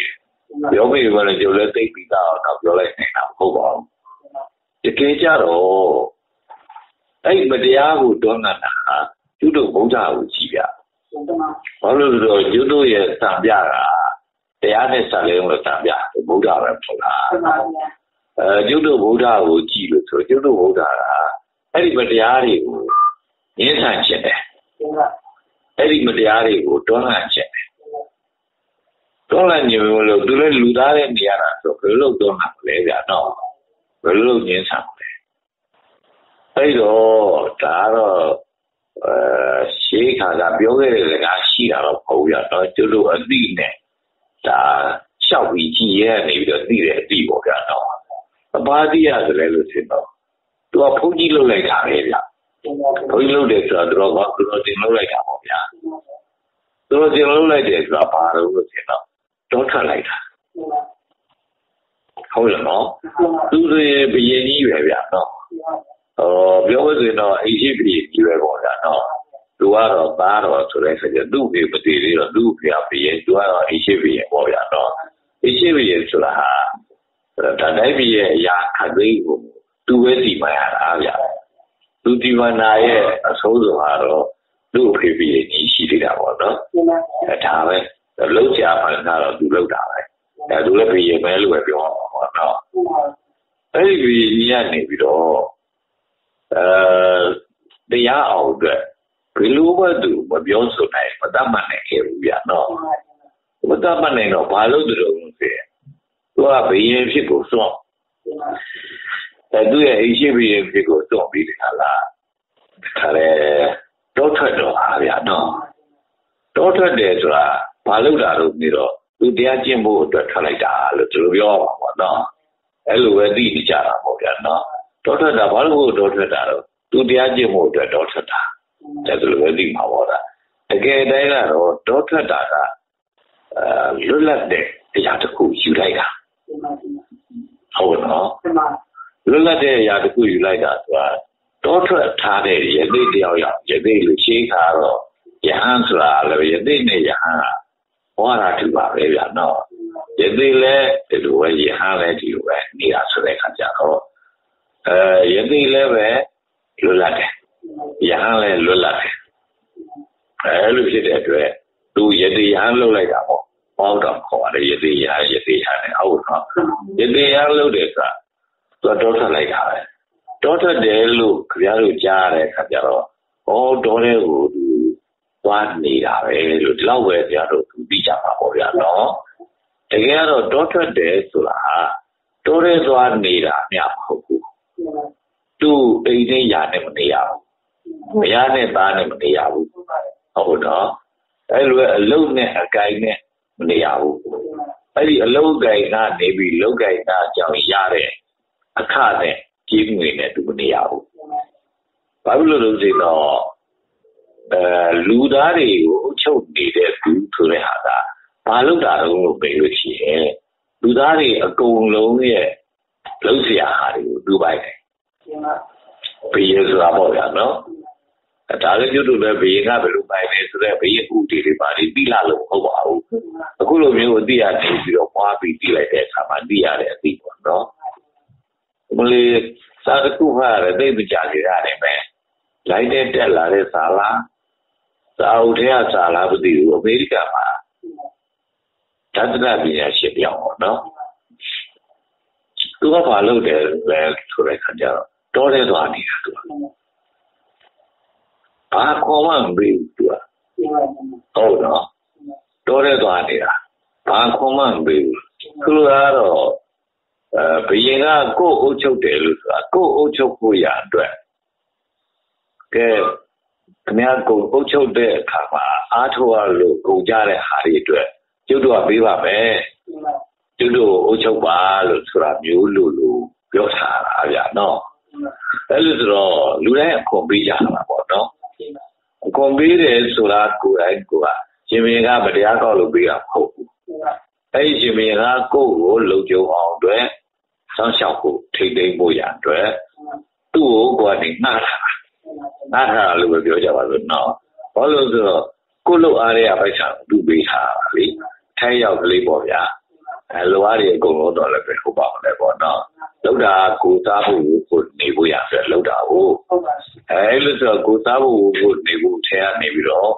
ပြောမိမှလည်းကျုပ်လည်းသိပြီးသားတော့ပြောလိုက်နေတာမဟုတ်ပါဘူးတကယ်ကြတော့အဲ့မတရားကိုတွန်းလှန်တာဟာကျုပ်တို့ဗုဒ္ဓကိုကြည့်ပြဘာလို့လဲဆိုတော့ကျုပ်တို့ရဲ့စံပြတာတရားနဲ့ဆက်လဲလို့စံပြဗုဒ္ဓပဲဟုတ်လားကျုပ်တို့ဗုဒ္ဓကိုကြည့်လို့ဆိုကျုပ်တို့ဗုဒ္ဓကအဲ့ဒီမတရားတွေကိုရင်းဆန်ခြင်းတယ်အဲ့ဒီမတရားတွေကိုတွန်းလှန်ခြင်းတယ်တွန်းလှန်ခြင်းလို့သူလည်းလူသားတဲ့နေရာတာဆိုဘယ်လိုတွန်းလှန်လဲဗျာတော့ဘယ်လိုရင်းဆန်လဲအဲ့တော့ဒါတော့ရှေးခါကပြောခဲ့တဲ့စကားရှိတာတော့ပေါ့ဗျာတော့ကျုပ်တို့အသိနဲ့ဒါလျှောက်ပြီးကြည်ရဲနေပြီးတော့သိတဲ့အသိပေါ့ဗျာတော့အပါတိရဆိုလဲလို့ဆိုတော့သူကဘုန်းကြီးလုပ်လိုက်တာပဲဗျာဘုန်းကြီးလုပ်တယ်ဆိုတော့သူတို့တင်လုပ်လိုက်တာပေါ့ဗျာသူတို့တင်လုပ်လိုက်တယ်ဆိုတာဘာလို့ဆိုတော့တောထွက်လိုက်တာဟုတ်လားနော်သူတွေဘယင်းကြီးပဲဗျာနော်ပြောလို့ဆိုရင်တော့အိရှိပြီကြီးပဲပေါ့ဗျာနော်သူကတော့သားတော်ဆိုတဲ့ဆိုကြသူ့ဖေမတည်သေးတော့သူ့ဖေကဘယင်းသူကတော့အိရှိပြီပေါ့ဗျာနော်အိရှိပြီဆိုတာဟာဒါတိုင်းပြည်ရဲ့အရာခတ်သိမ်းကိုသူပဲဒီမှရတာဗျာသူဒီမှနာရဲ့အဆုံးစွာတော့သူ့ဖေပြီးကြီးရှိသေးတာပေါ့နော်ဒါပဲလုံးချမှန်းတော့သူလောက်တာပဲသူလည်းပြေမဲလို့ပဲပြောမှာပေါ့နော်အဲ့ဒီကြီးကနေပြီးတော့တရားအောင်အတွက်ဘယ်လိုမှသူမပြောဆိုနိုင်မတတ်မှတ်နိုင်ခဲ့ဘူးဗျာနော်မတတ်မှတ်နိုင်တော့ဘာလို့သူတို့ဆိုရင်သူကဘယင်းဖြစ်ကိုစွန့်သူရဲ့အိရှိဘယင်းဖြစ်ကိုစွန့်ပြီးတခါလားခါလေတောထွက်တော့ပါဗျာနော်တောထွက်တယ်ဆိုတာဘာလို့တာလို့ပြီးတော့သူတရားကျင့်ဖို့အတွက်ထွက်လိုက်တာလို့သူတို့ပြောပါပေါ့နော်အဲ့လိုပဲသိနေကြတာပေါ့ဗျာနော်တောထွက်တာဘာလို့တောထွက်တာတော့သူတရားကျင့်ဖို့အတွက်တောထွက်တာဒါသူလိုပဲသိမှာပေါ့လားတကယ်တိုင်းကတော့တောထွက်တာကလွတ်လပ်တဲ့အရာတစ်ခုယူလိုက်တာဟုတ်နော်လွတ်လပ်တဲ့အရာတစ်ခုယူလိုက်တာဆိုတာတောထွက်ထားတဲ့ရသေးတယောက်ယောက်ရသေးလို့ရှင်းခါတော့ယဟန်ဆိုတာလည်းရသေးနဲ့ယဟန်ကဟောတာတူပါပဲဗျာနော်ယသိလဲဒီလိုပဲယဟန်လည်းဒီလိုပဲနေတာဆိုတဲ့ခါကျတော့ယသိလည်းပဲလွတ်လပ်တယ်ယဟန်လည်းလွတ်လပ်တယ်အဲလိုဖြစ်တဲ့အတွက်သူယသိယဟန်လုပ်လိုက်တာပေါ့ဟောတော့ခေါ်ရတယ်ယသိယဟန်နဲ့ဟုတ်တော့ယသိယဟန်လုပ်တယ်ဆိုတာသူတော့ထွက်လိုက်တာပဲတောထွက်တယ်လို့ခင်ဗျားတို့ကြားရတဲ့ခါကျတော့တောထဲကိုသူသွားနေတာပဲလို့ဒီလောက်ပဲခင်ဗျားတို့သိကြပါပေါ့ဗျာနော်တကယ်တော့တောထွက်တယ်ဆိုတာဟာတောထဲသွားနေတာအများမဟုတ်ဘူးသူ့အိမ်နဲ့ယာနဲ့မနေရဘူးမယားနဲ့သားနဲ့မနေရဘူးဟုတ်တော့အဲ့လိုအလုံးနဲ့အကိုင်နဲ့မနေရဘူးအဲ့ဒီအလုံးကိုင်ကနေပြီးလုံးကိုင်သားကြောင့်ရတဲ့အခနဲ့ကြီးငွေနဲ့သူမနေရဘူးဘာလို့လဲဆိုတော့လူသားတွေကိုအုပ်ချုပ်နေတဲ့သူဆိုတဲ့ဟာကဘာလို့တာလို့ပြောလို့ရှိရင်လူသားတွေအကုန်လုံးရဲ့လုံးစရာဟာတွေကိုသူပိုင်တယ်ဘေးရဆိုတာပေါ့ဗျာနော်ဒါလည်းပြုလို့လည်းဘေးကဘယ်လိုပိုင်လဲဆိုတော့ဘေးဥတီတွေပါပြီးလာလို့ဟုတ်ပါဘူးအခုလိုမျိုးအတိအကျပြီးတော့ပွားပြီးပြီးလိုက်တဲ့အခါမှာသိရတဲ့အသိပေါ့နော်မလေးစာတခုဟာလည်းသိမကြသေးတာလည်းပဲလိုက်တဲ့တက်လာတဲ့စာလားစာအုပ်ထဲကစာလားမသိဘူးအမေရိကန်မှာဓာတ်တပညာရှင်ပြောင်းပေါ့နော်သူကဘာလုပ်တယ်လဲဆိုတဲ့ခါကျတော့တောထဲသွားနေတာသူကဘာခေါ်မှမပြီးဘူးသူကဟုတ်တော့တောထဲသွားနေတာဘာခေါ်မှမပြီးဘူးသူကတော့ဘယင်ကကိုယ်အုပ်ချုပ်တယ်လို့ဆိုတာကိုယ်အုပ်ချုပ်ဖို့ရအတွက်ကဲခင်ဗျားကိုယ်အုပ်ချုပ်တဲ့အခါမှာအားထုတ်ရလို့ကုန်ကြတဲ့ဟာတွေအတွက်ကျုပ်တို့ကပေးပါမယ်ကျုပ်တို့အုပ်ချုပ်ပါလို့ဆိုတာမျိုးလို့ပြောထားတာဗျာနော်အဲ့လိုဆိုတော့လူတိုင်းအခွန်ပေးကြတာပေါ့နော်အခွန်ပေးတယ်ဆိုတာကိုယ်တိုင်ကိုကရှင်မင်းကမတရားကောက်လို့ပေးတာမဟုတ်ဘူးအဲ့ဒီရှင်မင်းကကိုယ့်ကိုလုံခြုံအောင်အတွက်စောင့်ရှောက်ဖို့ထိတ်သိမ်းဖို့ရအတွက်သူ့ကိုကိုယ်ကနေငှားထားလို့ပဲပြောကြပါလို့နော်ဘာလို့ဆိုတော့ကိုယ့်လုံအားရပိုက်ဆံသူ့ပေးထားတာလေထိုင်းရောက်ကလေးပေါ့ဗျာလိုအပ်တဲ့အကုန်လုံးတော့လည်းပဲဟုတ်ပါမယ်ပေါ့နော်လောက်တာကိုစားဖို့ကိုနေဖို့ရဆိုလောက်တာကိုလို့ဆိုတော့ကိုစားဖို့ကိုနေဖို့ထဲကနေပြီးတော့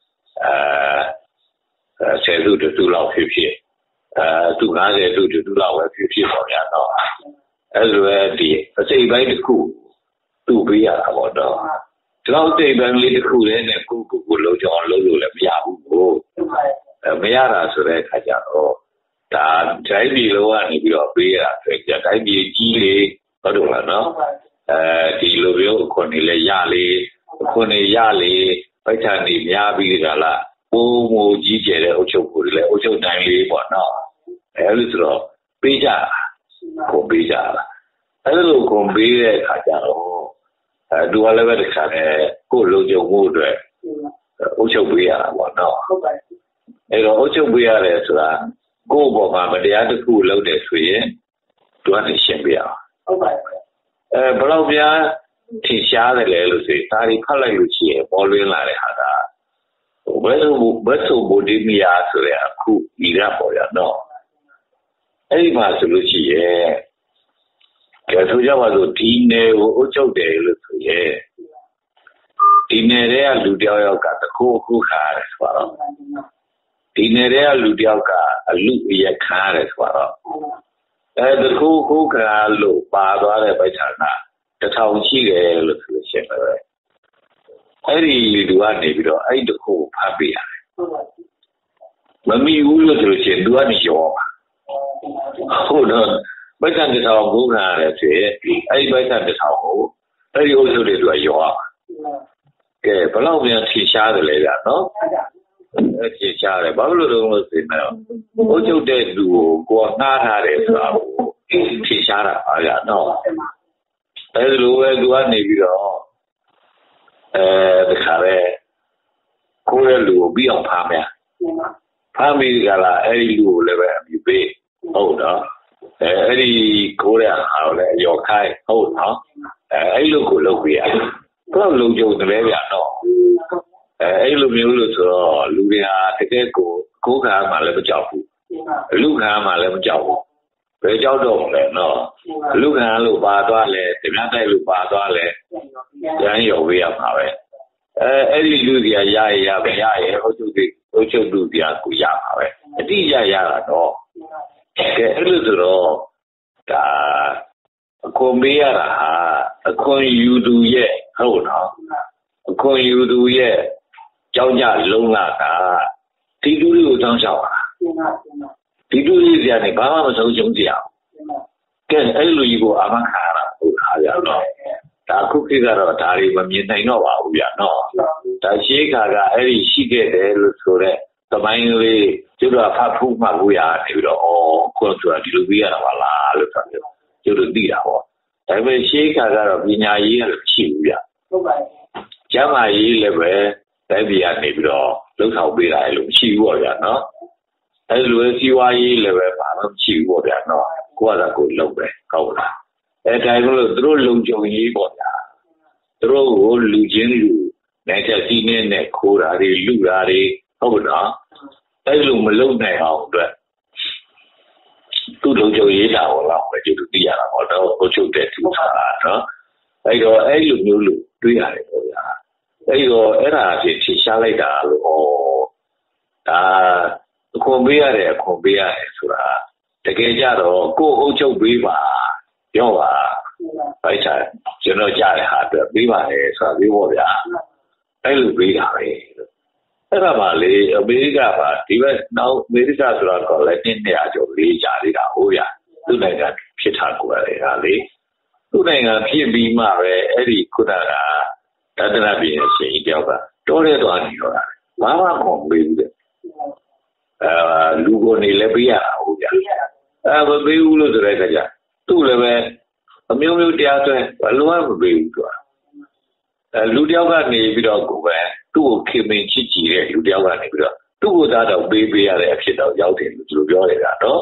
ဆယ်စုတူလောက်ဖြစ်ဖြစ်သူ50တူလောက်ပဲဖြစ်ပေါ့ဗျာနော်အဲ့လိုပဲဒီအစိပ်ပိုင်းတစ်ခုသူ့ပေးရတာပေါ့နော်ဒီလောက်စိပ်ပိုင်းလေးတစ်ခုလည်းနဲ့ကိုလုံးချောင်းလုံးလို့လည်းမရဘူးကိုမရတာဆိုတဲ့အခါကျတော့ဒါတိုင်းပြည်လုံးကနေပြီးတော့ပေးရတာဆိုကြတိုင်းပြည်ကြီးလေဟုတ်တယ်လားနော်ဒီလိုမျိုးအခွင့်အရေးလည်းရလေအခွင့်အရေးရလေပိုက်ဆံတွေများပြီးကြလားပိုးမိုးကြီးကျယ်တဲ့အုပ်ချုပ်ဖို့လည်းအုပ်ချုပ်နိုင်လေပေါ့နော်လို့ဆိုတော့ပေးကြကိုပေးကြအဲ့လိုကိုပေးတဲ့အခါကျတော့သူကလည်းပဲတခါနဲ့ကိုလုံခြုံမှုအတွက်အုပ်ချုပ်ပေးရတာပေါ့နော်ဟုတ်ပါတယ်အဲ့တော့အုပ်ချုပ်ပေးရတယ်ဆိုတာကိုယ့်ဘောမှာမတရားတစ်ခုလုပ်တယ်ဆိုရင်သူကနေရှင်းပြရအောင်ဟုတ်ပါတယ်ဘယ်လောက်များထင်ရှားတယ်လဲလို့ဆိုရင်ဒါတွေဖတ်လိုက်လို့ရှိရင်ပေါ်လွင်လာတဲ့ဟာကဘယ်ဆိုဘိုဒီမီယာဆိုတဲ့အခုဒီကပေါ်ရတော့အဲ့ဒီမှာဆိုလို့ရှိရင်ဆိုကြပါစို့ဒီနယ်ကိုအုပ်ချုပ်တယ်လို့ဆိုရင်ဒီနယ်ထဲကလူတယောက်ကတခုခုခါရတယ်ဆိုတော့ဒီနယ်ထဲကလူတယောက်ကအလူအရက်ခါရတယ်ဆိုတော့တခုခုခါလို့ပါသွားတဲ့ပိုက်ဆံက1000ရှိတယ်လို့ဆိုလို့ရှိရင်ပဲအဲ့ဒီလူကနေပြီးတော့အဲ့တခုဖတ်ပေးရတယ်မမီဘူးလို့ဆိုလို့ရှိရင်သူကနေရောပါဟုတ်တော့ပိုက်ဆံ1000ကိုခါရတယ်ဆိုရင်အဲ့ဒီပိုက်ဆံ1000ကိုအဲ့ဒီအုပ်စုတွေသူကရောပါကဲဘယ်လောက်များထင်ရှားတယ်လဲဗျာနော်ထင်ရှားတယ်ဘာလို့လဲလို့ဆိုရင်အုပ်ချုပ်တဲ့လူကိုငှားထားတယ်ဆိုတာကိုထင်ရှားတာပါဗျာနော်အဲ့ဒီလိုပဲသူကနေပြီးတော့တခါပဲကိုယ့်ရဲ့လူကိုပြီးအောင်ဖမ်းမယ်ဖမ်းပြီးကြလားအဲ့ဒီလူကိုလည်းပဲအမြင်ပေးဟုတ်တော့အဲ့ဒီကိုယ့်ရဲ့ဟာကိုလည်းအယောခိုင်းဟုတ်နော်အဲ့လိုကိုလုပ်ပြရဘယ်လိုလုံခြုံတယ်လဲဗျာနော်အဲ့လိုမျိုးလို့ဆိုတော့လူတွေဟာတကယ်ကိုခံမှလည်းမကြောက်ဘူးလူခံမှလည်းမကြောက်ဘူးဘယ်ကြောက်တော့မလဲနော်လူခံလို့ပါသွားလဲတပြားတိုက်လို့ပါသွားလဲကျန်းရော်ပေးရမှာပဲအဲ့ဒီလူတွေကရရပဲရရအုပ်ချုပ်လူတွေကကိုရမှာပဲအတိအကျရတာတော့ကဲအဲ့လိုဆိုတော့ဒါအခွန်ပေးရတာဟာအခွန်ယူသူရဲ့ဟုတ်နော်အခွန်ယူသူရဲ့ကြောင်းကြလုံးလာတာဒီလူတွေကိုတောင်းလျှောက်တာဒီလူတွေစီကနေဘာမှမဆုံးရှုံးကြရအောင်ကဲအဲ့လိုကြီးကိုအာမခံရတာဟုတ်တာဗျာနော်ဒါခုခေတ်ကတော့ဒါတွေမမြင်နိုင်တော့ပါဘူးဗျာနော်ဒါရှေးခါကအဲ့ဒီရှိခဲ့တယ်လို့ဆိုတော့သမိုင်းလေးကျတော့ဖတ်ဖို့မှကိုရနေပြီးတော့ခွန်ဆိုတာဒီလိုပြရတာပါလားလို့ဆိုတော့ကျတော့သိတာပေါ့ဒါပေမဲ့ရှေးခါကတော့ပညာရေးကလည်းမရှိဘူးဗျဟုတ်ပါတယ်ကျမ်းမာရေးလည်းပဲတိုင်းပြည်ကနေပြီးတော့လှုပ်ဆောင်ပေးတာလည်းမရှိဘူးပေါ့ဗျာနော်အဲ့လိုစီဝါရေးလည်းပဲဘာမှမရှိဘူးပေါ့ဗျာနော်ကိုယ့်အကူလုံးပဲဟုတ်လားဒါကြောင့်လို့သူတို့လုံခြုံရေးပေါ့ဗျာသူတို့ကိုလူချင်းလူနိုင်တဲ့စီးနေနဲ့ခိုးတာတွေလူတာတွေဟုတ်နော်အဲ့လိုမလုံနိုင်အောင်အတွက်သူ့လုံခြုံရေးတာဟောလောက်ပဲကျသူသိရတာပေါ့တော့ကိုချုပ်တဲ့သူထားတာနော်အဲ့တော့အဲ့လိုမျိုးလို့တွေးရတယ်ပေါ့ဗျာအဲ့တော့အဲ့ဒါအဖြစ်ထင်ရှားလိုက်တာလို့ဒါအခွန်ပေးရတယ်ဆိုတာတကယ်ကြတော့ကိုယ်အုပ်ချုပ်ပေးပါပြောပါပိုက်ဆံကျွန်တော်ကြားတဲ့ဟာအတွက်ပေးပါလေဆိုတာပြောပေါ့ဗျာအဲ့လိုပေးတာပဲအဲ့ဒါပါလေအမေရိကပါဒီဘက်နောက်အမေရိကဆိုတာကလည်း200ကျော်လေးကြာသေးတာဟုတ်ဗျာသူ့နိုင်ငံဖြစ်ထားကိုရတယ်ဟာလေသူ့နိုင်ငံဖြစ်ပြီးမှပဲအဲ့ဒီခုနကတတနာပြည်ရဲ့ရှင်ကြီးတယောက်ကတောထဲသွားနေတော့တာဘာမှမပေးဘူးတဲ့လူကိုနေလည်းပေးရတာဟုတ်ဗျာမပေးဘူးလို့ဆိုတဲ့အခါကျသူ့လည်းပဲအမျိုးမျိုးတရားစွဲဘယ်လိုမှမပေးဘူးသူကလူတယောက်ကနေပြီးတော့ကိုပဲသူ့ကိုခင်မင်ချစ်ကြည်တဲ့လူတယောက်ကနေပြီးတော့သူ့ကိုသားတော့ပေးရတဲ့အဖြစ်တော့ရောက်တယ်လို့သူတို့ပြောနေတာနော်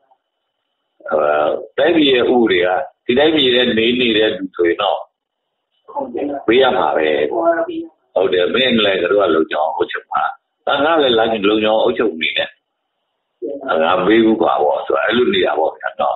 တိုင်းပြည်ရဲ့ဥပဒေကဒီတိုင်းပြည်ရဲ့နေနေတဲ့လူဆိုရင်တော့ပေးရမှာပဲဟုတ်တယ်မင်းလည်းကတော့လုံချောင်းအုပ်ချုပ်မှာငါလည်းလာလုံချောင်းအုပ်ချုပ်နေတယ် ngà bê bù quả bỏ rồi ai luôn đi à bỏ nó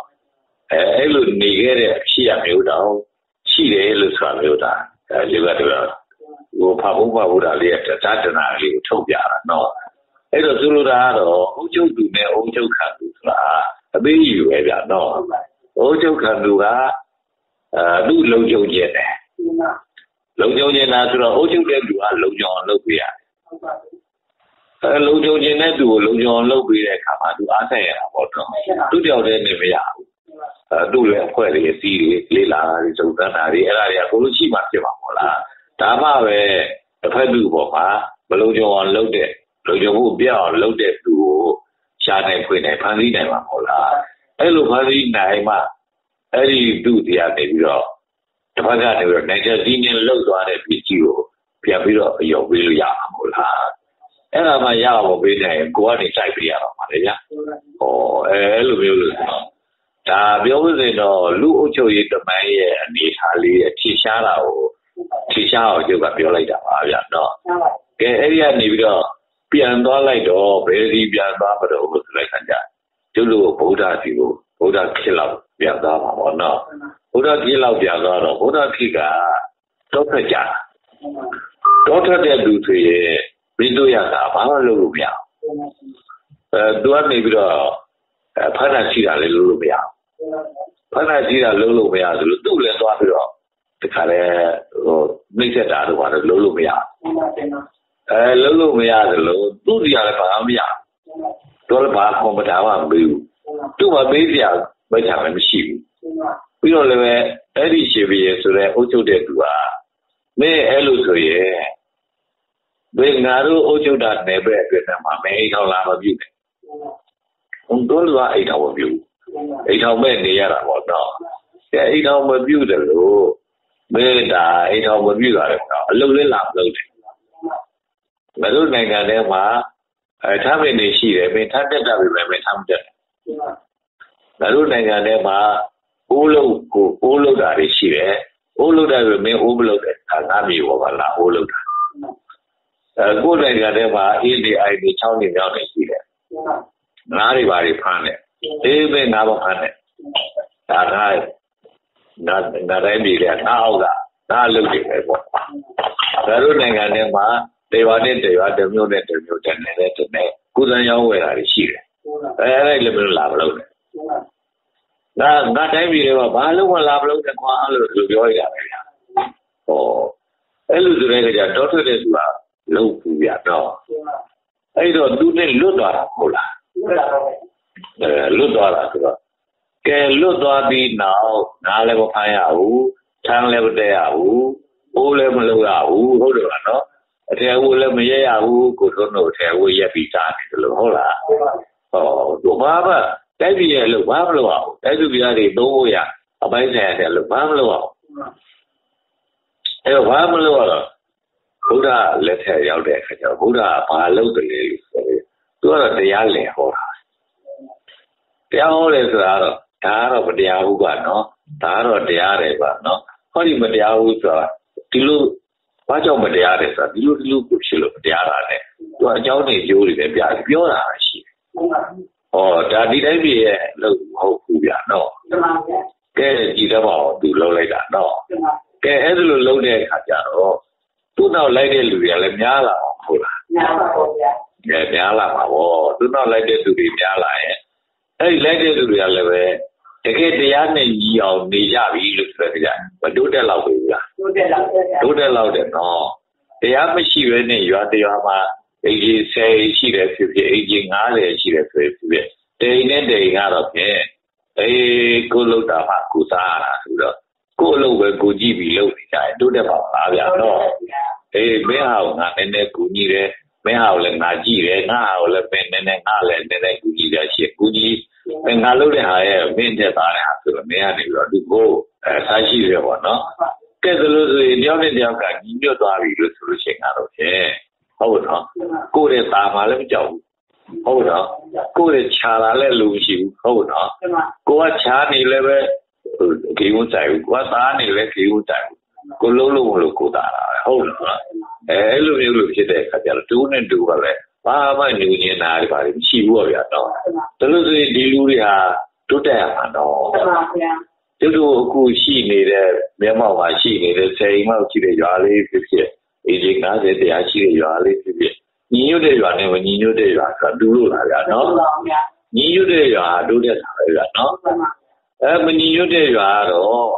ai luôn đi cái đấy xí à miêu đâu xí đấy luôn xóa miêu ta liệu cái đó我怕不怕不打猎这咋整哪里臭表了喏အဲ့တော့သူတို့ကတော့အုပ်ချုပ်သူနဲ့အုပ်ချုပ်ခံသူဆိုတာအပေးယူပဲဗျာနော်အုပ်ချုပ်ခံသူကသူ့လုံခြုံခြင်းတယ်လုံခြုံခြင်းလားဆိုတော့အုပ်ချုပ်တဲ့သူကလုံခြုံအောင်လုပ်ပေးရတယ်လုံခြုံခြင်းနဲ့သူကိုလုံခြုံအောင်လုပ်ပေးတဲ့အခါမှာသူအားဆက်ရတာပေါ့နော်သူတယောက်တည်းနေမရဘူးသူ့လည်းအဖွဲ့တွေအစည်းတွေလေးလာတွေစုံစမ်းတာတွေအဲ့ဒါတွေကကိုလိုရှိမှဖြစ်မှာမဟုတ်လားဒါမှပဲတစ်ဖက်သူပေါ်မှာမလုံခြုံအောင်လုပ်တဲ့လုံခြုံမှုပြအောင်လုပ်တဲ့သူကိုရှားနိုင်ဖွင့်နိုင်ဖန်ဆီးနိုင်မှာမဟုတ်လားအဲ့လိုဖန်ဆီးနိုင်မှအဲ့ဒီသူ့တရားနေပြီးတော့တစ်ဖက်ကနေပြီးတော့နိုင်တဲ့စီးနှင်းလှုပ်သွားတဲ့ပြည်ကြီးကိုပြန်ပြီးတော့အယောပေးလို့ရမှာမဟုတ်လားအဲ့ဒါမှရအောင်ပေးနိုင်ကိုကနေစိုက်ပေးရတော့မှာလေဗျာဟောအဲ့လိုမျိုးလို့ဒါပြောလို့ဆိုတော့လူအုပ်ချုပ်ရေးတမန်ရဲ့အနေအထားလေးအထင်ရှားတာကိုထင်ရှားအောင်ကျုပ်ကပြောလိုက်တာပါဗျာနော်ကဲအဲ့ဒီကနေပြီးတော့ပြန်သွားလိုက်တော့ဘယ်ဒီပြန်သွားမလို့ဆိုလိုက်ခံကြကျုပ်တို့ဗုဒ္ဓစီကိုဗုဒ္ဓခေတ်လောက်ပြန်သွားပါဘောနော်ဗုဒ္ဓခေတ်လောက်ပြန်သွားတော့ဗုဒ္ဓခေတ်ကတောထွက်ကြတောထွက်တဲ့လူတွေရဲ့ပြီးတော့ရတာဘာမှလုပ်လို့မရဘူးသူကနေပြီးတော့ဖဏရှိတာလည်းလုပ်လို့မရဘူးဖဏရှိတာလုပ်လို့မရဘူးသူ့လည်းသွားပြီးတော့တခါလဲဟိုနှိမ့်ဆက်တာတော့ဘာလို့လုပ်လို့မရဘူးလုပ်လို့မရတယ်လို့သူ့စီကလည်းဘာမှမရတော့လည်းဘာကွန်ပျူတာမှမပြီးဘူးသူ့မှာပေးစရာမိတ်ချာလည်းမရှိဘူးပြီးတော့လည်းအဲ့ဒီရှင်ပြေဆိုတဲ့အုပ်ချုပ်တဲ့သူကမင်းအဲ့လိုဆိုရင်ဘယ်ငါတို့အုပ်ချုပ်တာနယ်ဘက်အတွက်မှာမင်းအိမ်ထောင်လာမပြုတ်ဘူးတို့ကအိမ်ထောင်မပြုတ်အိမ်ထောင်မဲ့နေရတာပေါ့နော်အိမ်ထောင်မပြုတ်တယ်လို့မင်းဒါအိမ်ထောင်မပြုတ်ရတယ်ပေါ့အလုပ်လေးလာမလုပ်တယ်ငါတို့နိုင်ငံထဲမှာထားမင်းနေရှိတယ်မင်းထားတက်တာပဲမင်းထားမတက်ငါတို့နိုင်ငံထဲမှာအိုးလုံးတာတွေရှိတယ်အိုးလုံးတာပဲမင်းအိုးမလုံးတယ်ငါမျိုးပေါ်ပါလားအိုးလုံးတာကိုယ်နိုင်ငံထဲမှာအင်းဒီအိုင်ဒီ6နှစ်မြောက်နေရှိတယ်ငါးတွေပါတွေဖမ်းတယ်အေးပဲငါးပါဖမ်းတယ်ဒါကငါတိုင်းပြည်ကငါအောက်ကငါလုပ်တယ်ပဲပေါ့ငါတို့နိုင်ငံထဲမှာတေဝါနဲ့တေဝါတစ်မျိုးနဲ့တစ်မျိုးတည်းနဲ့တည်းနဲ့ကုသရောင်းဝယ်တာရှိတယ်အဲ့ဒီလိုမျိုးလာမလို့တယ်ငါတိုင်းပြည်တွေကဘာလို့မလာမလို့တကွာလို့ပြောရတာပဲဗျာဟောအဲ့လိုဆိုတဲ့ကြတော့ထွက်တဲ့သူကလုံးပူပြတော့အဲ့တော့သူနဲ့လွတ်သွားတာဟုတ်လားလွတ်သွားတာဆိုတော့ကဲလွတ်သွားပြီးနောက်ငါလည်းမဖမ်းရဘူးထမ်းလည်းမတက်ရဘူးအိုးလည်းမလုပ်ရဘူးဟုတ်တယ်ပါနော်အထယ်ဝလည်းမရရဘူးကိုထုံးတို့အထယ်ဝရက်ပြီးသားတယ်လို့ဟုတ်လားဟောသူဘာမှတိုက်ပြည်ရဲ့လို့ဘာမလုပ်အောင်တိုက်သူပြားတွေသုံးဖို့ရအပိုင်းဆိုင်တဲ့လို့ဘာမလုပ်အောင်အဲ့တော့ဘာမလုပ်ရတော့ဘုရားလက်ထက်ရောက်တဲ့အခါကျတော့ဘုရားဘာလုပ်တယ်လဲဆိုတော့သူကတော့တရားလည်ဟောတာတရားဟောတယ်ဆိုတာတော့ဒါကတော့မတရားဘူးကနော်ဒါကတော့တရားတယ်ကနော်ဟောဒီမတရားဘူးဆိုတာဒီလိုဘာကြောင့်မတရားတယ်ဆိုတာဒီလိုကိုဖြစ်လို့မတရားတာနဲ့သူအကြောင်းတွေကျိုးတွေလည်းပြောတာရှိတယ်ဟောဒါဒီတိုင်းပြည်ရဲ့လို့မဟုတ်ဘူးဗျာနော်ကဲကြည်တော့သူလုံးလိုက်တာနော်ကဲအဲ့ဒါလိုလုံးတဲ့အခါကျတော့သူ့နောက်လိုက်တဲ့လူတွေကလည်းများလာအောင်ဟုတ်လားများပါဘူးဗျာများလာပါဘောသူ့နောက်လိုက်တဲ့သူတွေများလာရဲ့အဲ့ဒီလိုက်တဲ့သူတွေကလည်းပဲတကယ်တရားနဲ့ညီအောင်နေကြပြီလို့ဆိုတဲ့ကြမတိုးတက်လောက်ဘူးဗျာတိုးတက်လောက်တယ်နော်တရားမရှိဘဲနဲ့ရွာတရားမှာအိမ်ကြီး10ရှိတယ်ဖြစ်ဖြစ်အိမ်ကြီး90ရှိတယ်ဆိုဖြစ်တိမ်နဲ့တိမ်ကတော့ဖြင့်ကိုလုတ်တာမှကိုစားရတာဆိုတော့ကိုအလုပ်ပဲကိုကြည့်ပြီးလုပ်နေကြတယ်တိုးတက်ပါလားဗျာနော်မင်းဟာငါနည်းနည်းကူညီတယ်မင်းဟာလည်းငါကြည့်တယ်ငါဟာလည်းမင်းနည်းနည်းငါလည်းနည်းနည်းကူညီရရှိကူညီငါလုပ်တဲ့ဟာရဲ့မင်းတက်သားတဲ့ဟာဆိုတော့မင်းကနေပြီးတော့သူကိုစားရှိရပေါ့နော်ကဲဆိုလို့ဆိုရင်တယောက်နဲ့တယောက်ကညီညွတ်သွားပြီလို့ဆိုလို့ရှိရင်ကတော့ဖြင့်ဟုတ်တော့ကိုယ့်ရဲ့ตาမှလည်းမကြောက်ဘူးဟုတ်တော့ကိုယ့်ရဲ့ခြာလာလည်းလူမရှိဘူးဟုတ်တော့ကိုကခြာနေလည်းပဲဂေးဝန်ဆိုင်ဘူးကိုကသားနေလည်းဂေးဝန်ဆိုင်ဘူးကိုလုံးလုံးမလို့ကိုသားတာပဲဟုတ်တော့အဲ့လိုမျိုးလို့ဖြစ်တဲ့အခါကျတော့တူနဲ့တူကလည်းဘာမှညူညင်တာတွေပါမရှိဘူးဗျာတော့ဒါလို့ဆိုရင်ဒီလူတွေဟာတိုးတက်ရမှာတော့တို့အခုရှိနေတဲ့မြန်မာမှာရှိနေတဲ့10အိမ်လောက်ရှိတဲ့ရွာလေးဖြစ်ဖြစ်အေဂျင်90တရားရှိတဲ့ရွာလေးဖြစ်ဖြစ်ညီညွတ်တဲ့ရွာနဲ့မညီညွတ်တဲ့ရွာဆိုတူလို့လာဗျာနော်ညီညွတ်တဲ့ရွာတိုးတက်တာပဲဗျာနော်မညီညွတ်တဲ့ရွာကတော့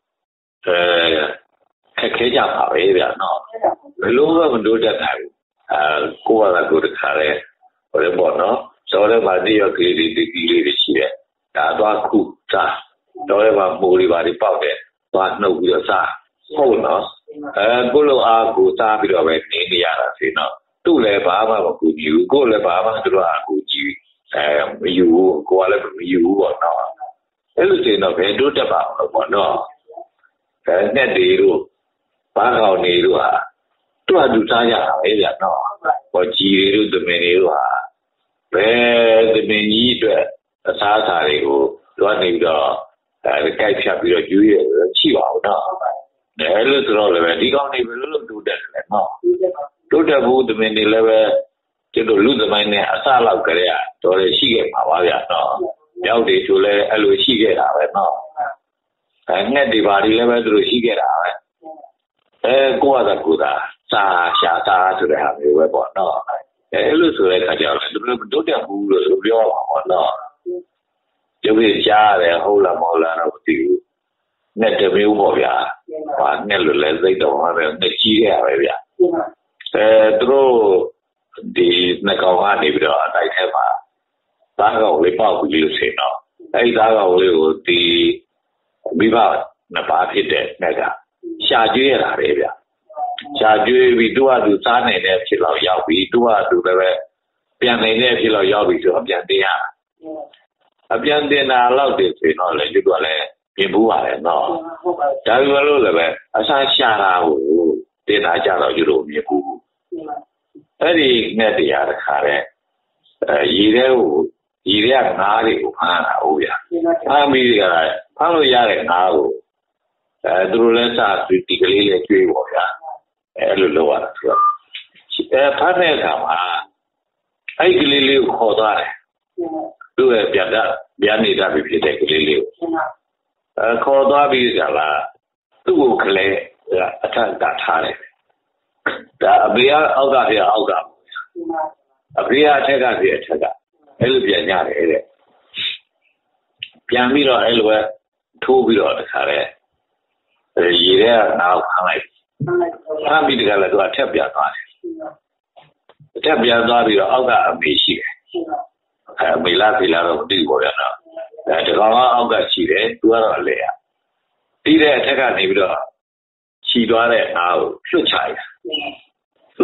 ခက်ခဲကြပါပဲဗျာနော်ဘယ်လိုမှမတိုးတက်နိုင်ဘူးကိုယ်ကကိုယ်တခါလဲဟိုလည်းပေါ့နော်စောလည်းဗာတိရောကလေးတွေဒီလေးတွေရှိတယ်ဒါတော့ခုစားတော့လည်းဗာမိုးတွေဗာတွေပေါက်တယ်သွားနှုတ်ပြီးတော့စားဟုတ်နော်ကိုလိုအားကိုစားပြီးတော့ပဲနေရတာစီနော်သူ့လည်းဘာမှမကူကြည့်ဘူးကိုယ်လည်းဘာမှသူတို့အကူကြည့်မယူဘူးကိုယ်ကလည်းမယူဘူးပေါ့နော်အဲ့လိုဆိုတော့ဘယ်တိုးတက်ပါ့မလို့ပေါ့နော်နဲ့တွေတို့ဘာကောင်နေတို့ဟာသူ့အတူစားကြတာပဲဗျာနော်ဟောကြီးတွေတို့သမင်တွေတို့ဟာဘယ်သမင်ကြီးအတွက်အစားအစာတွေကိုတွားနေပြီးတော့ကြိုက်ဖြတ်ပြီးတော့ယူရရှိပါဘူးနော်အဲ့လိုဆိုတော့လည်းဒီကောင်တွေဘယ်လိုလုပ်တိုးတက်လဲနော်တိုးတက်ဖို့သမင်တွေလည်းပဲကျွန်တော်လူသမိုင်းနဲ့အစလောက်ကြရတော်ရရှိခဲ့ပါပါဗျာနော်ရောက်တယ်ဆိုလဲအဲ့လိုရှိခဲ့တာပဲနော်ငှက်တွေပါတွေလည်းပဲသူတို့ရှိခဲ့တာပဲကိုယ့်အသာကိုယ်သာစာရှာသားဆိုတဲ့ဟာမျိုးပဲပေါ့နော်အဲ့လိုဆိုတဲ့အခါကျတော့သူတို့တိုးတက်ဘူးလို့ပြောပါပေါ့နော်ကျုပ်ကကြားရတယ်ဟုတ်လားမဟုတ်လားတော့မသိဘူးနဲ့တမျိုးပေါ့ဗျာဟာနဲ့လို့လည်းသိတော့မှာပဲနဲ့ကြီးရပဲဗျာသူတို့ဒီနှစ်ကောင်ကနေပြီးတော့အတိုက်ထဲမှာသားကောင်လေးပေါက်ပြီးလို့ဆိုရင်တော့အဲ့ဒီသားကောင်လေးကိုဒီမိဘနှစ်ပါးဖြစ်တဲ့နဲ့ကရှာကျွေးရတာပဲဗျရှာကျွေးပြီးသူ့ဟာသူစားနေတဲ့ဖြစ်လောက်ရောက်ပြီးသူ့ဟာသူလည်းပဲပြန်နေတဲ့ဖြစ်လောက်ရောက်ပြီးဆိုတော့ပြန်တင်ရအပြန်တင်တာလောက်တည်းဆိုရင်တော့လည်းကျွတ်တော့လည်းပြင်ဘူးပါလေနော်ဒါပေမဲ့လို့လည်းပဲအစားရှာတာကိုတင်တာကြတော့ကျွတ်လို့မြင်ဘူးအဲ့ဒီနဲ့တရားတစ်ခါတဲ့ရေထဲကိုရေထဲကငါးတွေကိုဖမ်းတာဟုတ်ဗျာဖမ်းပြီးကြတာဖမ်းလို့ရတဲ့ငါးကိုသူတို့လည်းစားဒီကလေးလေးကျွေးပေါ့ဗျာအဲ့လိုလုပ်ရတာဆိုတော့ဖမ်းတဲ့အခါမှာအဲ့ဒီကလေးလေးကိုခေါ်သွားတယ်သူ့ရဲ့ပြန်နေတာဖြစ်တဲ့ကလေးလေးကိုခေါ်သွားပြီးကြလားသူ့ကိုကလေးအထက်ကထားတယ်ဒါအဖေကအောက်ကပြအောက်ကအဖေကအထက်ကပြအထက်ကအဲ့လိုပြန်ကြတယ်တဲ့ပြန်ပြီးတော့အဲ့လိုပဲထိုးပြီးတော့တခါလေရေထဲကနားကိုဖမ်းလိုက်ဖမ်းပြီးတခါလေသူအထက်ပြန်သွားတယ်အထက်ပြန်သွားပြီးတော့အောက်ကအမေရှိတယ်မေလာဖေလာတော့မသိဘူးပေါ့ဗျာနော်ဒီကောင်ကအောက်ကရှိတယ်သူကတော့အလေရပြီးတဲ့အထက်ကနေပြီးတော့ခြီသွားတဲ့နားကိုလွတ်ချလိုက်တာကို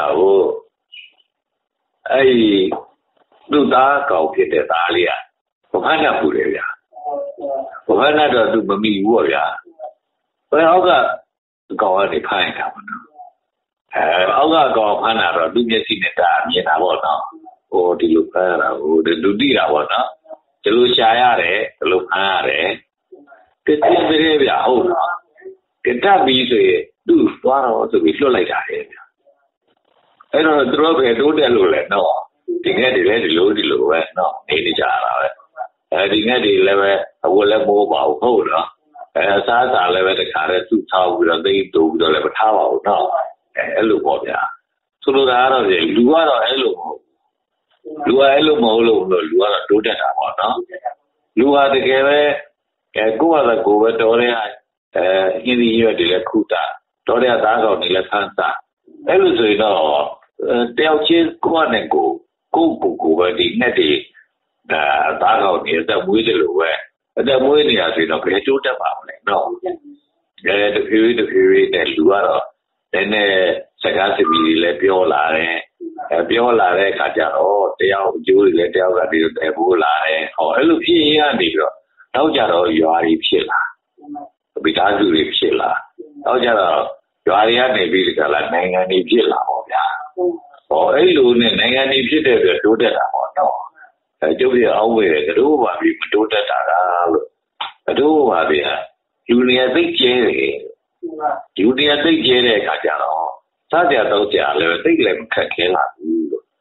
အဲ့ဒီသူ့သားကောင်ဖြစ်တဲ့သားလေးကဘဖန်းနဲ့ပူတယ်ဗျာဘဖန်းနဲ့တော့သူမမိဘူးပေါ့ဗျာဘယ်အောက်ကကောင်ကနေဖိုင်းတာပေါ့နော်အောက်ကကောင်ဖမ်းတာတော့သူ့မျက်စိနဲ့တာမြင်တာပေါ့နော်ဟိုဒီလိုဖမ်းရတာဟိုလူတိတာပေါ့နော်ဒီလိုရှာရတယ်ဒီလိုဖမ်းရတယ်ကတိသေးဗျာဟုတ်လားကတတ်ပြီးဆိုရင်သူ့သွားတော့ဆိုပြီးလွတ်လိုက်တာလေဗျာအဲ့တော့သူတို့ပဲတိုးတက်လို့လဲနော်ဒီငှက်တွေလည်းဒီလိုပဲနော်နေကြတာပဲဒီငှက်တွေလည်းပဲအဝတ်လည်းမိုးပါဘူးဟုတ်နော်စားစာလည်းပဲတခါတည်းသူ့ထားပြီးတော့သိတူပြီးတော့လည်းမထားပါဘူးနော်အဲ့လိုပေါ့ဗျာဆိုလိုတာကတော့လူကတော့အဲ့လိုမဟုတ်လူကအဲ့လိုမဟုတ်လို့လူကတော့တိုးတက်တာပေါ့နော်လူဟာတကယ်ပဲကိုယ့်ဟာကိုယ်ပဲတော်တဲ့ဟာအင်းဒီရွက်တွေလည်းခုတာတော်တဲ့သားကောင်တွေလည်းဆန်းစားအဲ့လိုဆိုရင်တော့တယောက်ချင်းကိုယ့်နဲ့ကိုပဲဒီနဲ့ဒီသားကောင်တွေအသက်မွေးတယ်လို့ပဲအသက်မွေးနေရဆိုရင်တော့ဘယ်တိုးတက်ပါမလဲနော်တဖြည်းဖြည်းနဲ့လူကတော့နည်းနည်းစကားစပီတွေလည်းပြောလာတယ်ပြောလာတဲ့အခါကျတော့တယောက်အကျိုးတွေလည်းတယောက်ကဒီလိုတယ်ပိုးလာတယ်ဟောအဲ့လိုဖြစ်ရနေပြီးတော့နောက်ကြတော့ရွာတွေဖြစ်လာမိသားစုတွေဖြစ်လာနောက်ကြတော့ရွာတွေကနေပြီးဒီကလာနိုင်ငံတွေဖြစ်လာပေါ့ဗျာဟောအဲ့လိုနဲ့နိုင်ငံတွေဖြစ်တဲ့အတွက်တိုးတက်တာပေါ့နော်ကျုပ်ပြအောင်းဝဲတယ်တို့ပါပြီးမတိုးတက်တာလို့တို့ပါဗျာလူနေရာသိကျဲတယ်လူနေရာသိကျဲတဲ့အခါကျတော့စားကြတော့ကြလည်းသိလည်းမခက်ခဲလာဘူးလို့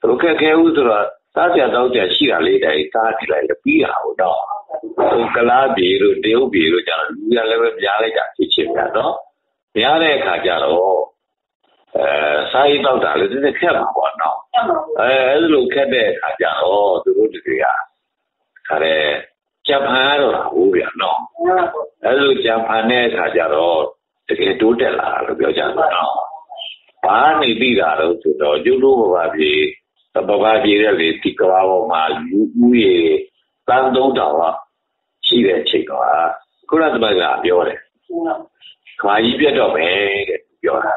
ok cái u rồi ta sẽ đâu sẽ xí ra lấy đây ta thì lại là bí hảo đó cái lá bì rồi đeo bì rồi chẳng là lấy giá lấy giá thì chịu cả đó giá này cả giá rồi sai đâu đã lấy cái khép mà bọn nó lúc khép đây cả giá rồi tôi nói được à cái này chăm hà rồi là u biển nó lúc chăm hà này cả giá rồi cái đủ để là biểu trạng nó bà này đi ra rồi thì đó chú lúc bà bị ra thì cái vào mà uế tăng đông đảo à chỉ để chơi à cô là tụi mình biểu đấy mà ý biết đâu mấy biểu à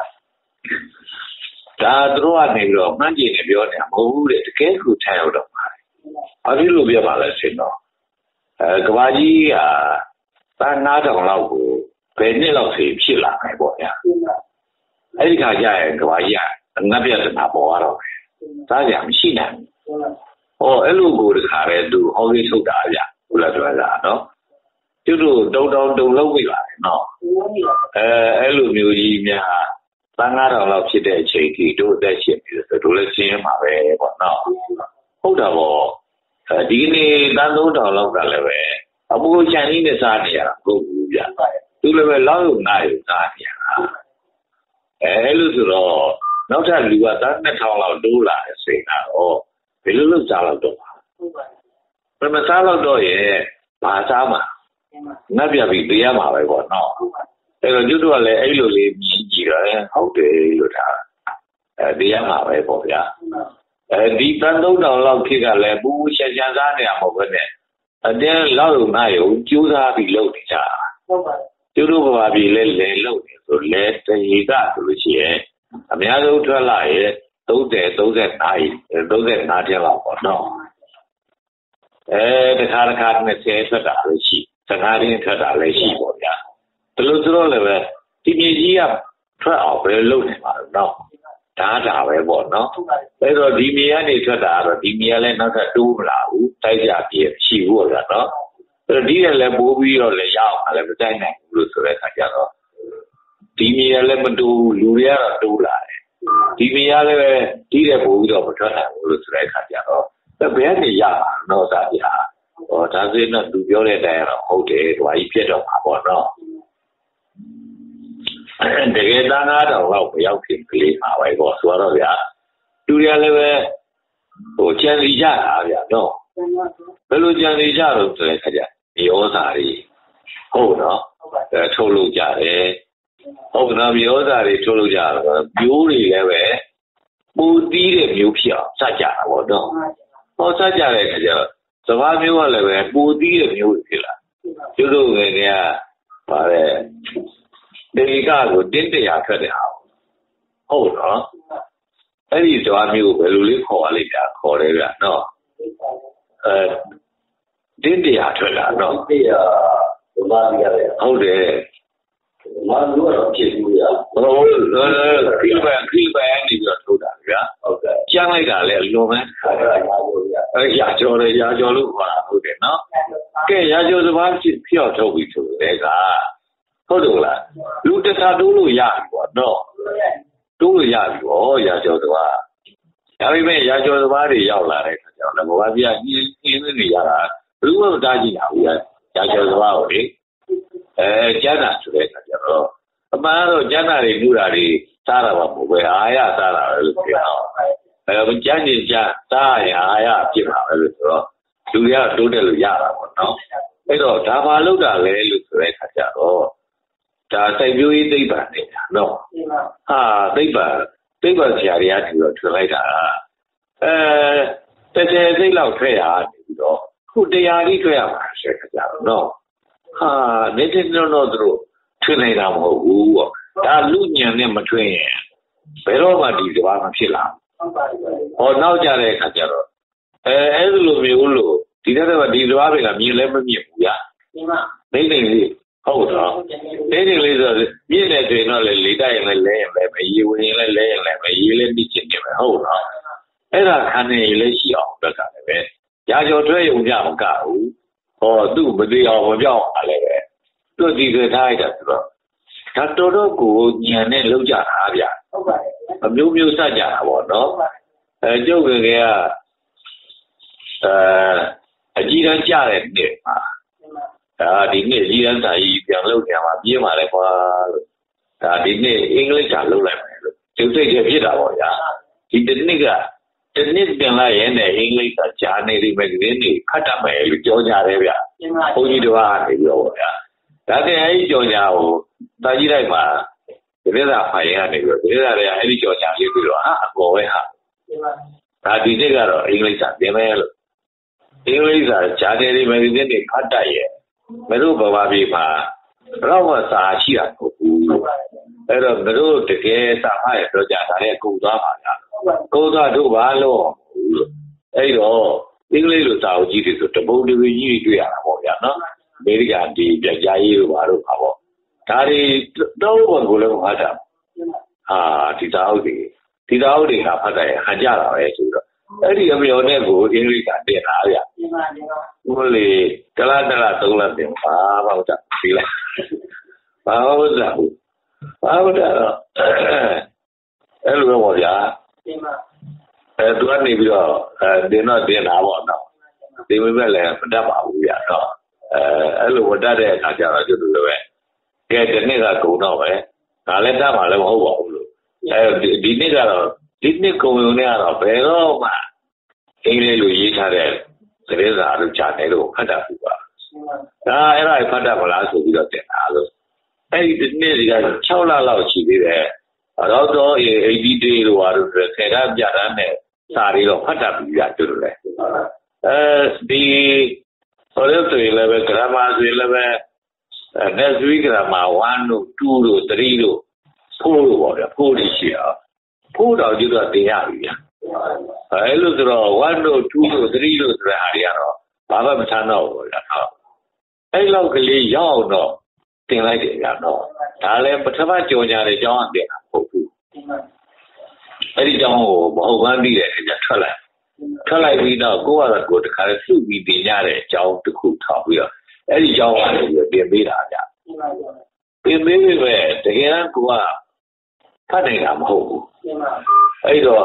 ta rồi anh ấy rồi mà gì này biểu này không biết cái cụ thể đâu mà ở đây lúc biểu mà là gì nó cái bà gì à ta nói rằng là bên này là gì chỉ là cái bộ nha ấy cái cái bà gì à nó biết là nào bộ rồi ta giảm xí này ấy lúc của cái này đủ họ cái số đã giảm là rồi là đó chứ rồi đâu lâu mới lại nó ấy lúc nhiều gì nha ta ngã rằng là chỉ để chơi thì đâu để chơi thì đâu là chơi mà về bọn nó không đâu bộ đi này ta đâu đâu lâu cả là về ông bố cha đi để xa đi à cũng vậy tôi là về lâu ngày xa đi à lúc rồi nó ra lúa ta nó thao lao đủ lại xí nào vì lúc sao lao đủ mà sao lao đủ vậy mà sao mà nó bây giờ bị bia mà vậy bọn nó thế rồi chúng tôi là ấy luôn liền gì rồi hậu để rồi thà bia mà vậy bọn ya đi tan đâu đâu lao khi cả là bu xe xe ra này một cái này để lao đủ này chú ra bị lâu thì sao chú tôi bảo bị lên lâu rồi lên thì ra rồi chứ mấy đứa trở lại đâu để này thì là bọn nó cái khá này sẽ thật là lợi chi thật là lợi chi bọn ya từ lúc đó là về thì mình chỉ à thoát ảo về lâu này mà nó đã về bọn nó bây giờ đi mình này thoát đã rồi đi mình lên nó sẽ đủ là tại sao thì chịu rồi đó rồi đi là bố vi rồi là giàu mà là cái này lúc rồi cả nhà đó đi mình lên mình đủ lúa là đủ lại đi mình lên đi là bố vi rồi mà thoát là lúc rồi cả nhà đó cái bé này giàu nó sao vậy ta thấy nó đủ biểu lên đây là hậu để vài phía đâu mà bọn nó để cái đang ở đâu là phải giao tiền cái mà vậy có số đó vậy chú nhà lên về chân đi ra à vậy nó bây giờ chân đi ra rồi thì cái gì nhiều啥的好đó抽路家的好那nhiều啥的抽路家biểu里来呗不低的biểu票啥家我懂啥家的个叫什么表来呗不低的表去了就是那个把嘞那个我真的要看的好đóအဲ့ဒီသွားမျိုးပဲလူလေးခေါ်ရလိုက်တာခေါ်တယ်ဗျနော်တင်းတရားထွက်လာနော်တရားဘာမှမရတယ်ဟုတ်တယ်မလို့တော့ဖြစ်ဘူးရဟုတ်ခိပဲနေပြီးတော့ထုတ်တာဗျာဟုတ်ကဲ့ကျန်းလိုက်တာလေလွန်ပဲရာကျော်လို့ခေါ်တာဟုတ်တယ်နော်ကဲရာကျော်စပါးဖြောက်ထုတ်ပြီးဆိုတဲ့ကဟုတ်တယ်လားလူတခြားတိုးလို့ရပြီပေါ့နော်တိုးလို့ရပြီဗောရာကျော်စပါးဒါပေမဲ့ရာကျော်စပါးတွေရောက်လာတဲ့အခါကျတော့လည်းဘာပြညင်းနေရတာဘယ်လိုမှမတားကြည့်တာဘူးရာကျော်စပါးကိုလေကျန်းတာဆိုတဲ့အခါကျတော့အမှန်တော့ကျန်းတာတွေလူတာတွေစားတာပါမဟုတ်ပဲအားရစားတာပဲလို့ပြောတော့ကျန်းကျင်ကျစားရအားရဖြစ်မှာပဲလို့ဆိုတော့လူတွေကတိုးတက်လို့ရတာပေါ့နော်အဲ့တော့ဒါမှလောက်တာလေလို့ဆိုတဲ့အခါကျတော့ဒါစိုက်ပျိုးရေးသိပ္ပံနေတာနော်ဟာသိပ္ပံဆရာတွေကနေပြီးတော့ထွင်လိုက်တာတစ်စိတ်လောက်ထွက်ရနေပြီးတော့ခုတရားကြီးထွက်ရမှာဆိုတဲ့အခါကျတော့နော်ဟာနေတယ်တော့သူတို့ထွင်နေတာမဟုတ်ဘူးပေါ့ဒါလူညံနဲ့မထွင်ရင်ဘယ်တော့မှဒီစဘာမဖြစ်လာဟောနောက်ကြတဲ့အခါကျတော့အဲ့လိုမျိုးလို့ဒီတဲ့ကဒီစဘာတွေကမြင်လဲမမြင်ဘူးဗျာနေလေးဟုတ်တော့နေလေးဆိုမြင့်တဲ့တွင်တော့လေတိုက်ရင်လည်းလဲရင်လည်းမရေဝင်ရင်လည်းလဲရင်လည်းမရေလည်းမြင့်ချင်တယ်ပဲဟုတ်တော့အဲ့ဒါခံနေလည်းရှိအောင်တတ်တာလည်းပဲရာကျော်ထွက်ရုံကြမကဘူးဟောသူ့မသိအောင်မပြောင်းအားလည်းပဲသူ့ဒီကထားလိုက်တာဆိုတော့ဒါတော်ကိုညံနဲ့လောက်ကြတာဗျာဟုတ်ပါတယ်အမျိုးမျိုးစကြတာပေါ့နော် Châu cái chỉ đang trả lại nè mà đi nè chỉ đang tại biển lâu nhà mà biển mà lại qua đi nè English trả lâu lại mà chúng tôi chưa biết đâu ya thì đến nè biển lại vậy nè English trả này thì mấy cái này khát đam mê cho nhà đấy vậy không như đâu à thì đâu ya đã thế ấy cho nhà ta chỉ đây mà cái là phải này rồi cái là ấy đi cho nhà đi rồi ngồi vậy đi nè cái rồi English tiếng này English trả này thì mấy cái này khát đại vậy mấy đứa bà bị màเราสาชีอ่ะအဲ့တော့ငါတို့တကယ်စာဖတ်ရတော့ကြာတာလေကုန်သွားပါလားကုန်သွားတို့ဘာလို့အဲ့တော့အင်္ဂလိပ်လိုစာအုပ်ကြီးတွေဆိုတပုံတစ်ကြီးကြီးတွေ့ရတာပေါ့ဗျာနော်အမေရိကန်ဒီပြကြားရေးလိုပါတော့ပါပေါ့ဒါတွေတော့ဘုံကိုလည်းဖတ်တာဒီစာအုပ်တွေကဖတ်တယ်ဟန်ကြတာပဲဆိုတော့အဲ့ဒီအမျိုးနဲ့ကိုအင်္ဂလိပ်ကတင်တာဗျာဟိုလေတလား3လတင်ပါပေါ့တာဒီလားဘာလို့လဲဘာလို့လဲအဲ့လိုပေါ့ဗျာသူကနေပြီးတော့တင်တာပေါ့နော်ဒီမဲ့လည်းမတတ်ပါဘူးဗျာတော့အဲ့လိုမတတ်တဲ့အခါကျတော့ကျွတ်လို့ပဲကဲဒီနေ့ကကုံတော့ပဲဒါလည်းတတ်မှာလည်းမဟုတ်ပါဘူးလို့ဒီနေ့ကတော့ဒီနေ့ကုံရုံနဲ့ကတော့ဘယ်တော့မှအင်္ဂလိပ်လိုရေးထားတဲ့သတင်းစာတို့ဂျာနယ်တို့ဖတ်တတ်ဘူးပါဒါအဲ့ဒါဖတ်တတ်မလားဆိုပြီးတော့တင်တာလို့အဲ့ဒီနေ့က6လလောက်ရှိသေးတယ်တော့80 day လို့ဟာတို့ဆယ်ကပြတာနဲ့စာတွေတော့ဖတ်တတ်ပြီးရတူတယ်ဒီဟိုလိုဆိုရင်လည်း grammar ဆိုရင်လည်း next week grammar 1တို့2တို့3တို့4တို့ပေါ့ဗျာ4တွေရှိအောင်4တော့ကျတော့တင်ရပြီဗျာအဲ့လိုဆိုတော့1တို့2တို့3တို့ဆိုတဲ့ဟာတွေကတော့ဘာမှမဆန်းတော့ဘူးဗျာအဲ့လောက်ကလေးရောက်တော့တင်လိုက်တယ်ဗျာတော့ဒါလည်းပထမကြော်ညာတဲ့အကြောင်းအတင်တာမဟုတ်ဘူးအဲ့ဒီအကြောင်းကိုမဟုတ်မှန်းသိတယ်ကြာထွက်လိုက်ပြီးတော့ကိုယ့်ဟာကိုယ်တခါလဲစုပြီးတင်ရတဲ့အကြောင်းတစ်ခုထောက်ပြီးတော့အဲ့ဒီအကြောင်းကနေပြင်ပေးတာဗျာပြင်ပေးပြီပဲတကယ်တော့ကိုကဖတ်နိုင်တာမဟုတ်ဘူးအဲ့တော့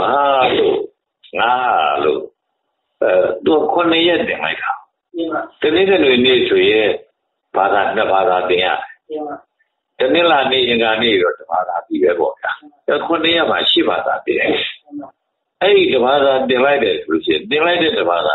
လို့သူ9ရက်တင်လိုက်တာဒီနေ့ကလည်းနေ့ဆိုရင်ဘာသာ2ဘာသာတင်ရတယ်တနေ့လာနေရင်ကနေတော့2ဘာသာပြီးပဲပေါ့ဗျာ9ရက်မှာ10ဘာသာတင်တယ်အဲ့ဒီ2ဘာသာတင်လိုက်တယ်ဆိုလို့ရှိရင်တင်လိုက်တဲ့2ဘာသာ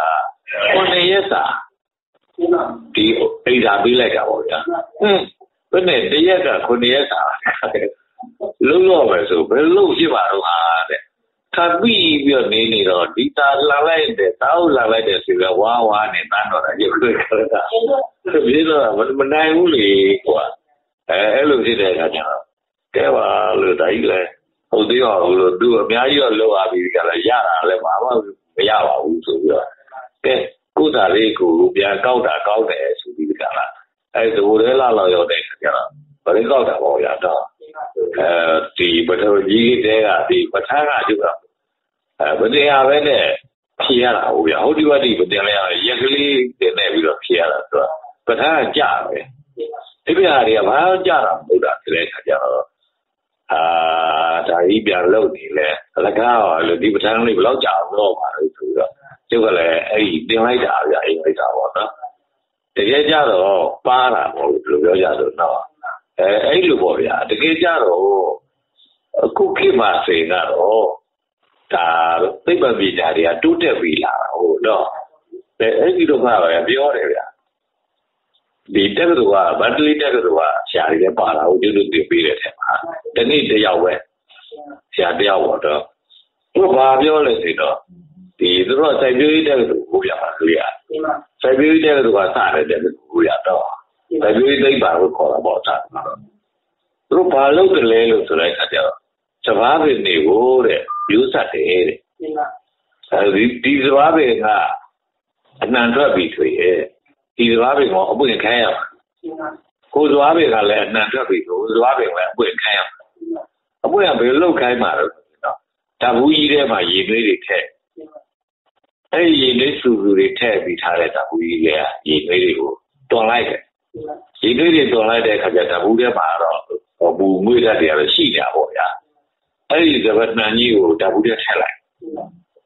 9ရက်စာဒီအိဒါပေးလိုက်တာပေါ့ဗျာဘယ်နဲ့တရက်က9ရက်စာလုံးတော့ပဲဆိုဘယ်လို့ဖြစ်ပါတော့ဟာတဲ့ခပ်ပြီးတော့နေတော့ဒီတာလာလိုက်တဲ့တောက်လာလိုက်တဲ့ဆိုတော့ဝါနဲ့တန်းတော့တာရုပ်တွေ့ကြတာဒီတော့မနိုင်ဘူးလေကွာအဲ့လိုဖြစ်တဲ့အခါကျတော့ကဲပါလို့ဒါကြီးလဲဟုတ်သေးပါဘူးလို့သူအများကြီးတော့လောက်ရပြီကလည်းရတာလည်းဘာမှမရပါဘူးဆိုပြီးတော့ကဲကိုယ်သာလေးကိုပြန်ကောက်တာကောက်တယ်ဆိုပြီးကြလားအဲ့ဒီဘိုးလေးလာလောက်ရောက်တဲ့အခါကျတော့ဘယ်လိုကောက်တာပေါ့ရတော့ဒီပထမကြီးတဲ့ကဒီပဋ္ဌာန်းကကျတော့ဗတရားပဲနဲ့ဖြေရတာဟုတ်ဗျာဟုတ်ဒီဝတိဗတရားလည်းရက်ကလေးတင်နေပြီးတော့ဖြေရတာဆိုတော့ပဋ္ဌာန်းကကြာပဲဒီပြားတွေကဘာကြာတာမဟုတ်တာဒီလေခါကျတော့ဒါကြီးပြန်လုပ်နေလဲအလကားလို့ဒီပဋ္ဌာန်းလေးဘယ်လောက်ကြာအောင်တော့ပါလို့ဆိုတော့ကျုပ်ကလည်းအဲ့ဒီတင်လိုက်တာဗျာအိမ်လိုက်တာပေါ့နော်တကယ်ကြတော့ပါတာပေါ့လို့ပြောကြဆိုတော့အဲ့လိုပေါ့ဗျာတကယ်ကြတော့အခုခေတ်မှာဆိုရင်တော့ဒါသိပ္ပံပညာတွေကတိုးတက်ပြီးလာတာဟုတ်တော့အဲ့ဒီတော့ကပြောတယ်ဗျာဒီတက္ကသိုလ်ကဗတ်တလီတက္ကသိုလ်ကဆရာတွေလည်းပါတာဟုတ်ကျွတ်တင်ပေးတဲ့ထဲမှာတနေ့တယောက်ပဲဆရာတယောက်ပေါ့တော့သူဘာပြောလဲဆိုတော့ဒီသူတို့စိုက်ပျိုးရေးတက္ကသိုလ်ကိုပြပါလို့ရစိုက်ပျိုးရေးတက္ကသိုလ်ကစတဲ့တက္ကသိုလ်ကိုရတော့စိုက်ပျိုးရေးသိပ္ပံကိုခေါ်တာပေါ့သားသူတို့ဘာလုပ်တယ်လဲလို့ဆိုလိုက်တာကြတော့စဘာပင်တွေကိုတဲ့ယူဆတယ်တဲ့ဒီစဘာပင်ကအနှံထွက်ပြီးထွေရဲ့ဒီစဘာပင်ကအပွင့်ခိုင်းရမှာကိုစဘာပင်ကလည်းအနှံထွက်ပြီးကိုစဘာပင်လည်းအပွင့်ခိုင်းရမှာအပွင့်ကဘယ်လိုခိုင်းမှာတော့တဘူးကြီးထဲမှာရေနွေးတွေထည့်အဲ့ဒီရေနွေးစုစုတွေထည့်ပြီးထားတဲ့တဘူးကြီးကရေနွေးတွေကိုတွန်လိုက်တယ်ရေနွေးတွေတွန်လိုက်တဲ့အခါကျတဘူးထဲမှာတော့ဘူမွေးတတ်တယ်ရရှိကြပေါ့ဗျာအဲ့ဒီစပတ်နှံကြီးကိုတဘူးထဲထည့်လိုက်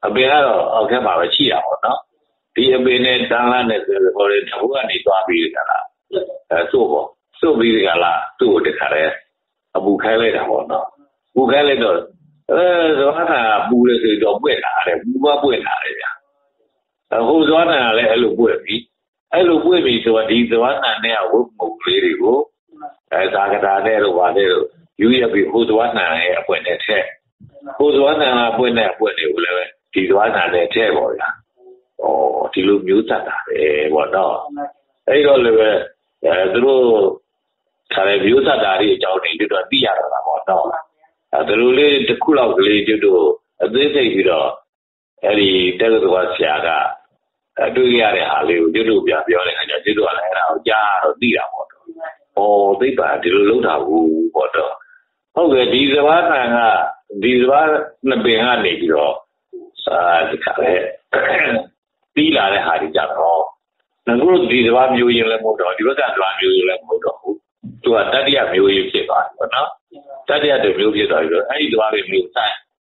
အပင်ကတော့အောက်ထဲမှာပဲရှိတာပေါ့နော်ဒီအပင်နဲ့တန်းလာနဲ့ဆိုတော့တခုကနေသွားပြီးကြလားစို့ပေါ့စို့ပြီးကြလားသူ့ကိုတခါလဲအပူခိုင်းလိုက်တာပေါ့နော်ပူခိုင်းလိုက်တော့ဇွားနာပူလေဆိုတော့ပွင့်လာတယ်ပူမပွင့်လာတယ်ဗျာဟိုဇွားနာလည်းအဲ့လိုပွင့်ပြီအဲ့လိုပွင့်ပြီဆိုတော့ဒီဇွားနာနဲ့ဝုတ်မုတ်လေးတွေကိုသာကတာနဲ့တော့ဗာတဲ့ယူရပြီးဟိုဇွားနာရဲ့အပွင့်နဲ့ထက်ဟိုဇွားနာကပွင့်တဲ့အပွင့်တွေကိုလည်းဒီဇွားနာနဲ့ထက်ပေါ့ဗျာဒီလိုမျိုးတတ်တာပဲပေါ့နော်အဲ့တော့လည်းပဲသူတို့ခါရမျိုးတတ်တာတွေအကြောင်းတွေတော့သိရတာပေါ့နော်ဒီလိုလေးတစ်ခုလောက်ကလေးကျွတ်တို့အသေးစိတ်ပြီးတော့အဲ့ဒီတက္ကသိုလ်ဆရာကတွေ့ရတဲ့ဟာလေးကိုကျွတ်တို့ပြပြောတဲ့အခါကျကျွတ်တို့ကလည်းအဲ့ဒါကိုကြားတော့သိတာပေါ့တော့သိပါဒီလိုလုပ်တာဘူးပေါ့တော့ဟုတ်ကဲ့ဒီစဘာတန်ကဒီစဘာနှစ်ပင်ကနေပြီးတော့ဒီခါလေပြီးလာတဲ့ဟာတွေကြတော့ငါတို့ဒီစဘာမျိုးရင်းလည်းမဟုတ်တော့ဒီဘက်ကစဘာမျိုးရင်းလည်းမဟုတ်တော့ဘူးသူကတတိယမျိုးရင်းဖြစ်သွားပြီပေါ့နော်တတိယတစ်မျိုးဖြစ်သွားပြီတော့အဲ့ဒီစဘာတွေမျိုးဆိုင်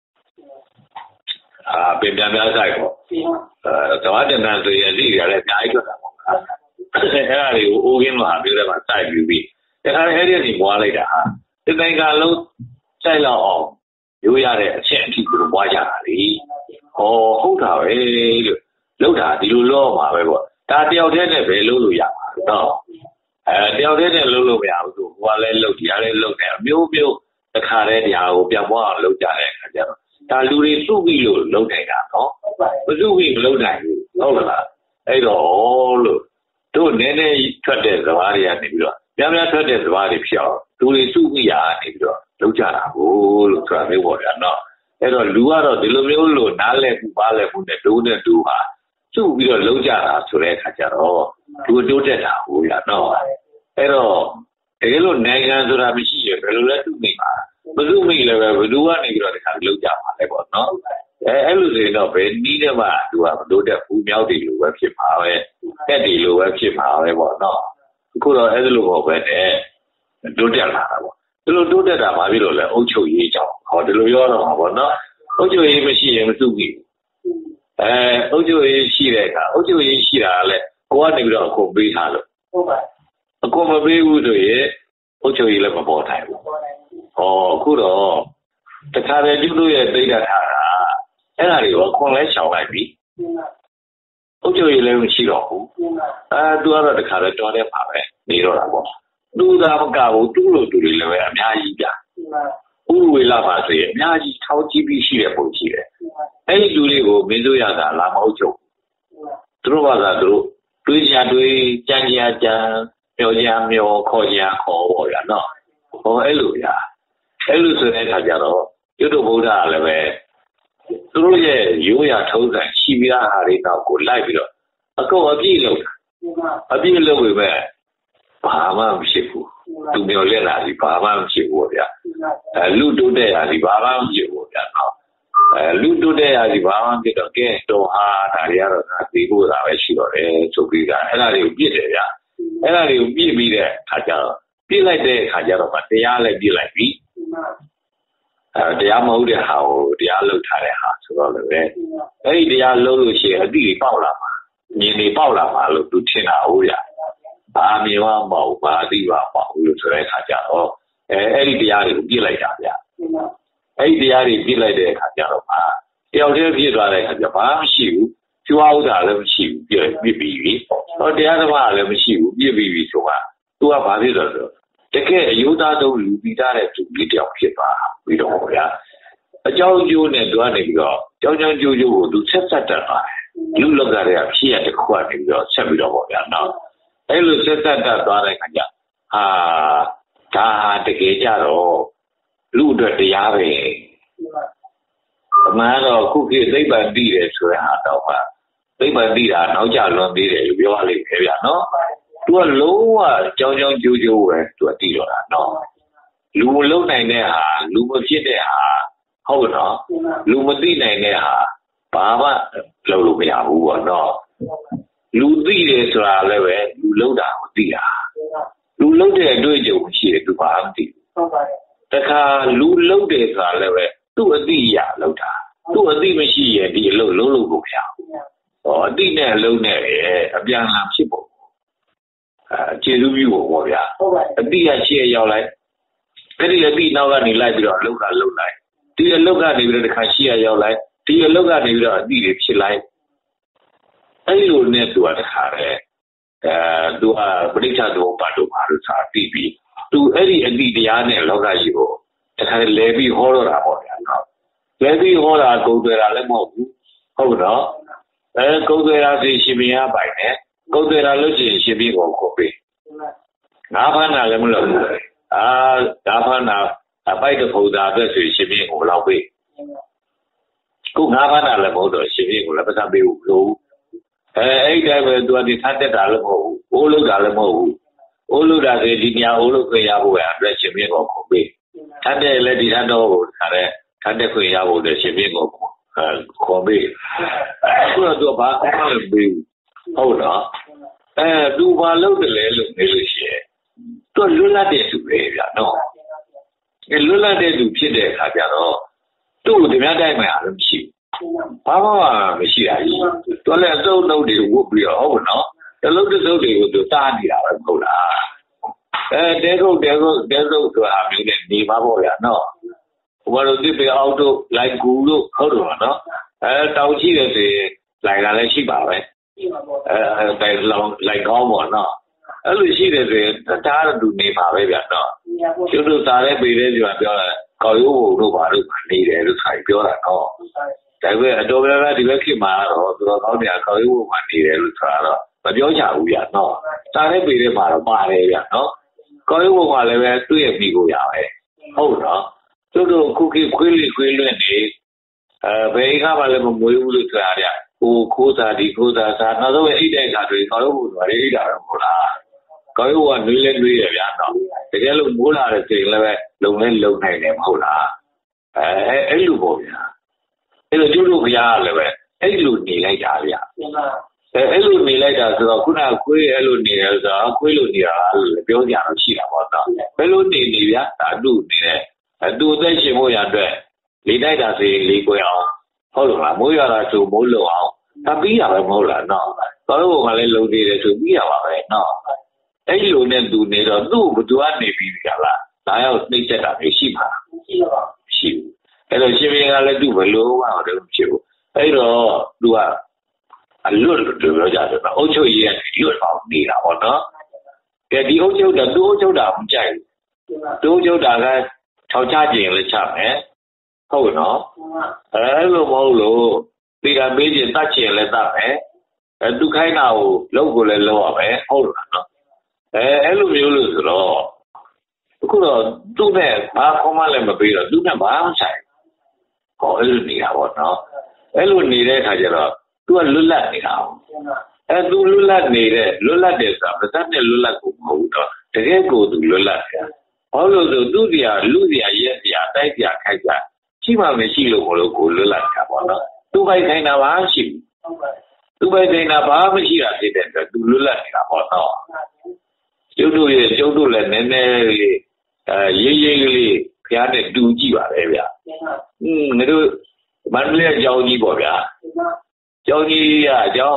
ပင်ပြန်များဆိုင်ပေါ့စဘာတန်တန်ဆိုရင်လိတွေလည်းအများကြီးထွက်တာပေါ့အဲ့ဒါတွေကိုအိုးကင်းမှာပြောတယ်မှာစိုက်ပြီးတခါအဲ့ဒီကနေမွားလိုက်တာဟာဒီတိုင်းကလုံးစိုက်လောက်အောင်ရိုးရတဲ့အချက်အထိကိုပွားကြတာလေဟုတ်တာပဲလို့လောက်တာဒီလိုလောမှာပဲပေါ့ဒါတယောက်တည်းနဲ့ပဲလုပ်လို့ရမှာနော်တယောက်တည်းနဲ့လုပ်လို့မရဘူးဆိုဟိုကလည်းလုပ်ဒီကလည်းလုပ်တယ်အမျိုးမျိုးတစ်ခါတည်းတရားကိုပြန်ပွားအောင်လုပ်ကြတဲ့အခါကျတော့ဒါလူတွေစုပြီးလို့လုပ်နိုင်တာနော်မစုပြီးမလုပ်နိုင်ဘူးဟုတ်လားအဲ့တော့လို့တို့နည်းနည်းထွက်တဲ့စဘာတွေကနေပြီးတော့များများထွက်တဲ့စဘာတွေဖြစ်အောင်လူတွေစုပြီးရာနေပြီးတော့လုပ်ကြတာကိုလို့ဆိုတာမျိုးပေါ့ဗျာနော်အဲ့တော့လူကတော့ဒီလိုမျိုးလို့နားလဲပူပါလဲပူနဲ့ဒိုးနဲ့ဒိုးဟာစုပြီးတော့လုပ်ကြတာဆိုတဲ့အခါကျတော့လူတိုးတက်တာဟိုဗျာနော်အဲ့တော့တကယ်လို့နိုင်ငံဆိုတာမရှိရင်ဘယ်လိုလဲစုမိမှာမစုမိလည်းပဲဘယ်သူကနေပြီးတော့တခါလုပ်ကြမှာလဲပေါ့နော်အဲ့လိုဆိုရင်တော့ဘယ်နည်းနဲ့မှသူကမတိုးတက်ဘူးမြောက်တယ်လို့ပဲဖြစ်မှာပဲတက်တယ်လို့ပဲဖြစ်မှာပဲပေါ့နော်အခုတော့အဲ့လိုပေါ့ပဲနဲ့တိုးတက်လာတာပေါ့ဒီလိုတိုးတက်တာဘာဖြစ်လို့လဲအုပ်ချုပ်ရေးကြောင့်ဒီလိုပြောတော့မှာပေါ့နော်အုပ်ချုပ်ရေးမရှိရင်မစုမိဘူးအုပ်ချုပ်ရေးရှိတဲ့အခါအုပ်ချုပ်ရေးရှိတာလည်းကိုကနေပြီးတော့အခုပေးထားလို့ဟုတ်ပါအခုမပေးဘူးဆိုရင်အုပ်ချုပ်ရေးလည်းမပေါ်နိုင်ဘူးအခုတော့တခါတည်းကျွတ်တို့ရဲ့သိဒ္ဓထားတာအဲ့ဒါတွေကိုခွန်လဲချောင်လိုက်ပြီအုပ်ချုပ်ရေးလည်းမရှိတော့ဘူးသူကတော့တခါတည်းတော်တဲ့ပါပဲနေတော့တာပေါ့သူသာမကဘူးသူ့လိုသူတွေလည်းပဲအများကြီးပြဥဝေလာပါဆိုရင်အများကြီးထောက်ကြည့်ပြီးရှိတဲ့ပုံရှိတယ်အဲ့ဒီလူတွေကိုမင်းတို့ရတာလာမဟုတ်ချုပ်သူတို့ဘာသာသူတို့တွေးချတွေးကြံကြကြံမျောကြမျောခေါ်ကြခေါ်ပေါ့ဗျာနော်အဲ့လိုဗျာအဲ့လိုဆိုတဲ့အခါကျတော့ကျွတ်တို့ဗုဒ္ဓကလည်းပဲသူတို့ရဲ့ရိုးရာထုံးစံရှိပြီးသားဟာတွေတော့ကိုလိုက်ပြီးတော့အကုန်အပြည့်လုပ်တာအပြည့်လုပ်ပြီပဲဘာမှမဖြစ်ဘူးသူမျောလက်လာပြီဘာမှမဖြစ်ဘူးဗျာလူတိုးတဲ့ဟာဒီဘာမှမဖြစ်ဘူးဗျာနော်လူတိုးတဲ့ဟာဒီဘာမှမဖြစ်တော့ကဲတော်ဟာဒါတွေကတော့သိဖို့သာပဲရှိတော့တယ်ဆိုပြီးတာအဲ့ဒါတွေကိုပြစ်တယ်ဗျာအဲ့ဒါတွေကိုပြစ်ပြီးတဲ့အခါကျတော့ပြစ်လိုက်တဲ့အခါကျတော့တရားလည်းပြစ်လိုက်ပြီတရားမဟုတ်တဲ့ဟာကိုတရားလုပ်ထားတဲ့ဟာဆိုတော့လည်းပဲအဲ့ဒီတရားလုပ်လို့ရှိရင်အတိတွေပေါက်လာမှာမြင်တွေပေါက်လာမှာလို့သူထင်တာဟုတ်ရဘာမြင်မှမဟုတ်ဘာသိပါမဟုတ်လို့ဆိုတဲ့အခါကျတော့အဲ့ဒီတရားတွေကိုပြစ်လိုက်တာဗျအဲ့ဒီတရားတွေပြစ်လိုက်တဲ့အခါကျတော့တယောက်တည်းပြစ်သွားတဲ့အခါကျဘာမှမရှိဘူးကျွားဥတာလည်းမရှိဘူးပြစ်ပြီးပြီတရားသမားလည်းမရှိဘူးပြစ်ပြီးပြီဆိုတာသူကဘာဖြစ်တော့ဆိုတကယ်အယုဒ္ဓသုံးလူပြီးသားတဲ့သူလေးတယောက်ဖြစ်သွားပြီးတော့ဗျာအကြောင်းကျိုးနဲ့သူကနေပြီးတော့ကြောင်းကျိုးကိုသူဆက်တတ်သွားတယ်လူလောကတွေကဖြစ်ရတဲ့ခွက်နေပြီးတော့ဆက်ပြီးတော့ပေါ့ဗျာနော်အဲ့လိုဆက်တတ်သွားတဲ့ခါကျဒါတကယ်ကြတော့လူအတွက်တရားပဲအမှန်တော့ခုခေတ်သိပ္ပံသိတယ်ဆိုတဲ့ဟာတော့သိပ္ပံသိတာနောက်ကျလွန်သေးတယ်လို့ပြောရလိမ့်မယ်ဗျာနော်သူကလုံးဝကြောင်းကျိုးပဲသူကသိတော့တာနော်လူမလုံနိုင်တဲ့ဟာလူမဖြစ်တဲ့ဟာဟုတ်နော်လူမသိနိုင်တဲ့ဟာဘာမှလုပ်လို့မရဘူးပေါ့နော်လူသိတယ်ဆိုတာလည်းပဲလူလုံတာကိုသိတာလူလုံတဲ့အတွေ့အကြုံရှိတယ်သူဘာမှမသိဘူးဟုတ်ပါတယ်တခါလူလုံတယ်ဆိုတာလည်းပဲသူ့အသိအရာလုံတာသူ့အသိမရှိရင်ဒီအလုပ်လုံးလို့ကိုမရဘူးဟောအသိနဲ့အလုံးနဲ့အပြန်အလှန်ဖြစ်ဖို့ကျေစုပြုဖို့ပေါ့ဗျာအသိကရှေ့ရောက်လိုက်အဲ့ဒီအသိနောက်ကနေလိုက်ပြီးတော့အလုပ်ကလုပ်လိုက်ဒီအလုပ်ကနေပြီးတော့တစ်ခါရှေ့ရောက်လိုက်ဒီအလုပ်ကနေပြီးတော့အသိတွေဖြစ်လိုက်အဲ့လိုနဲ့သူကတခါလေသူကပရိစ္ဆာသောပါတို့ပါလို့စာသိပြီးသူအဲ့ဒီအသိတရားနဲ့လောကကြီးကိုတခါလေလဲပြီးဟောတော့တာပေါ့ဗျာနော်လဲပြီးဟောတာကုန်သွယ်တာလည်းမဟုတ်ဘူးဟုတ်နော်ကုန်သွယ်တာဆိုရှင်မင်းအားပိုင်တယ်ကုန်သွယ်တာလို့ရှိရင်ရှင်မင်းကိုခေါ်ပေးငါးဖမ်းတာလည်းမလုပ်ဘူးငါးဖမ်းတာအပိုက်တဖုံသာအတွက်ဆိုရှင်မင်းကိုလောက်ပေးခုငါးဖမ်းတာလည်းမဟုတ်တော့ရှင်မင်းကိုလည်းပတ်သက်ပေးဘူးလို့အဲ့ဒီပဲသူကဒီထပ်တက်တာလည်းမဟုတ်ဘူးအိုးလို့တာလည်းမဟုတ်ဘူးအိုးလို့တာဆိုဒီညာအိုးလို့ခွင့်ရဖို့အတွက်ရှင်မင်းကိုခေါ်ပေးထပ်တက်လည်းဒီထပ်တော့ကိုခါတဲ့ထပ်တက်ခွင့်ရဖို့အတွက်ရှင်မင်းကိုခေါ်ပေးအခုတော့သူကဘာမှမပေးဘူးဟုတ်နော်သူဘာလုပ်တယ်လဲလို့နေလို့ရှိရင်သူလွတ်လပ်တဲ့သူပဲဗျာနော်လွတ်လပ်တဲ့သူဖြစ်တဲ့အခါကျတော့သူ့ကိုဒီများတိုက်မှအားလုံးမရှိဘူးဘာမှမရှိတာကြီးသူလည်းအစုံနှုတ်တွေဝုတ်ပြီးတော့ဟုတ်နော်တလုံးတစ်စုပ်တွေကိုသူတားနေတာပဲမဟုတ်လားတဲကုတ်ဆိုတာမျိုးနဲ့နေပါပေါ့ဗျာနော်ဟိုကတော့ဒီပေအောက်တို့လိုက်ကူတို့ဟုတ်တယ်ပါနော်တောင်ရှိတယ်ဆိုရင်လိုက်ကလည်းရှိပါပဲတိုင်လောင်လိုက်ကောင်းပေါ့နော်အဲ့လိုရှိတယ်ဆိုရင်တားတော့သူနေပါပဲဗျာနော်ကျုပ်တို့သားလည်းပေတဲ့ဒီမှာပြောတာကောက်ရိုးဘုံတို့ဘာလို့နေတယ်လို့ခိုင်ပြောတာနော်ဒါပေမဲ့အတော်များများဒီဘက်ခေတ်မှာတော့သူတော်ကောင်းတွေကကောက်ရိုးဘုံမှာနေတယ်လို့ဆိုတာတော့မပြောချဘူးဗျာနော်သားလည်းပေတဲ့မှာတော့ပါတယ်ဗျာနော်ကောက်ရိုးဘုံမှာလည်းပဲတွေ့ရပြီးကိုရပဲဟုတ်နော်ကျုပ်တို့ခုခေတ်ခွေးလွင့်နေဘယ်ကမှလည်းမမွေးဘူးလို့ဆိုတာဗျဟိုခိုးစားဒီခိုးစားစားနောက်ဆုံးအိတ်တဲ့ခါတွေကောက်ရိုးဘုံတွေအိတ်တာတော့မဟုတ်လားကောက်ရိုးကနွေးလဲနွေးရဗျာနော်တကယ်လို့မိုးလာတဲ့ချိန်လည်းပဲလုံနိုင်တယ်မဟုတ်လားအဲ့လိုပေါ့ဗျာအဲ့လိုကျုပ်တို့ဘုရားလည်းပဲအဲ့လိုနေလိုက်တာဗျာအဲ့လိုနေလိုက်တာဆိုတော့ခုနကခွေးအဲ့လိုနေတယ်ဆိုတော့ခွေးလိုနေတာလို့ပြောကြတော့ရှိတာပေါ့နော်ဘယ်လိုနေဗျာဒါတို့နေတယ်သူအသက်ရှင်ဖို့ရအတွက်လေတိုက်တာစီလေကိုအောင်ဟုတ်လားမိုးရတာဆိုမိုးလုံအောင်ဒါပြီးရပဲမဟုတ်လားနော်တော်တော်ကလည်းလုံနေတယ်ဆိုပြီးရပါပဲနော်အဲ့လိုနဲ့သူနေတော့သူ့ဘသူကနေပြီးကြလားဒါရောက်နှိမ့်ချက်တာမျိုးရှိမှာရှိဘူးအဲ့တော့ရှင်ဘုရားလည်းသူ့ဘလို့မှတော့ဖြစ်ဘူးအဲ့တော့သူကအလွတ်လို့ပြောကြတယ်အုတ်ချုပ်ကြီးကလွတ်အောင်နေတာပေါ့နော်ကဲဒီအုတ်ချုပ်တာသူ့အုတ်ချုပ်တာမကြိုက်ဘူးသူ့အုတ်ချုပ်တာကထောက်ချခြင်းလည်းချမယ်ဟုတ်နော်အဲ့လိုမဟုတ်လို့ဒီကမေးခြင်းတတ်ခြင်းလည်းတတ်မယ်သူခိုင်းတာကိုလုပ်ကိုလည်းလုပ်ရမယ်ဟုတ်လားနော်အဲ့လိုမျိုးလို့ဆိုတော့အခုတော့သူ့နဲ့ဘာခေါ်မှလည်းမပေးတော့သူ့နဲ့ဘာမှဆိုင်ဟောအဲ့လိုနေတာပေါ့နော်အဲ့လိုနေတဲ့အခါကျတော့သူကလွတ်လပ်နေတာသူလွတ်လပ်တယ်ဆိုတာပါဇက်နဲ့လွတ်လပ်ကိုမဟုတ်တော့တကယ်ကိုသူလွတ်လပ်တယ်ဘာလို့ဆိုသူ့စီကလူစီကရက်စီကတိုက်စီကခိုက်တာရှိမှမရှိလို့မလို့ကိုလွတ်လပ်တာပေါ့နော်သူပိုင်ဆိုင်တာဘာရှိဘူးသူပိုင်ဆိုင်တာဘာမရှိတာဖြစ်တဲ့အတွက်သူလွတ်လပ်နေတာပေါ့နော်ကျုပ်တို့လည်းနည်းနည်းလေးရေးလေးဖျားနဲ့တူကြည့်ပါလေဗျာငါတို့မန္တလေးကျောင်းကြီးပေါ့ဗျာကျောင်းကြီးကတော့ကျု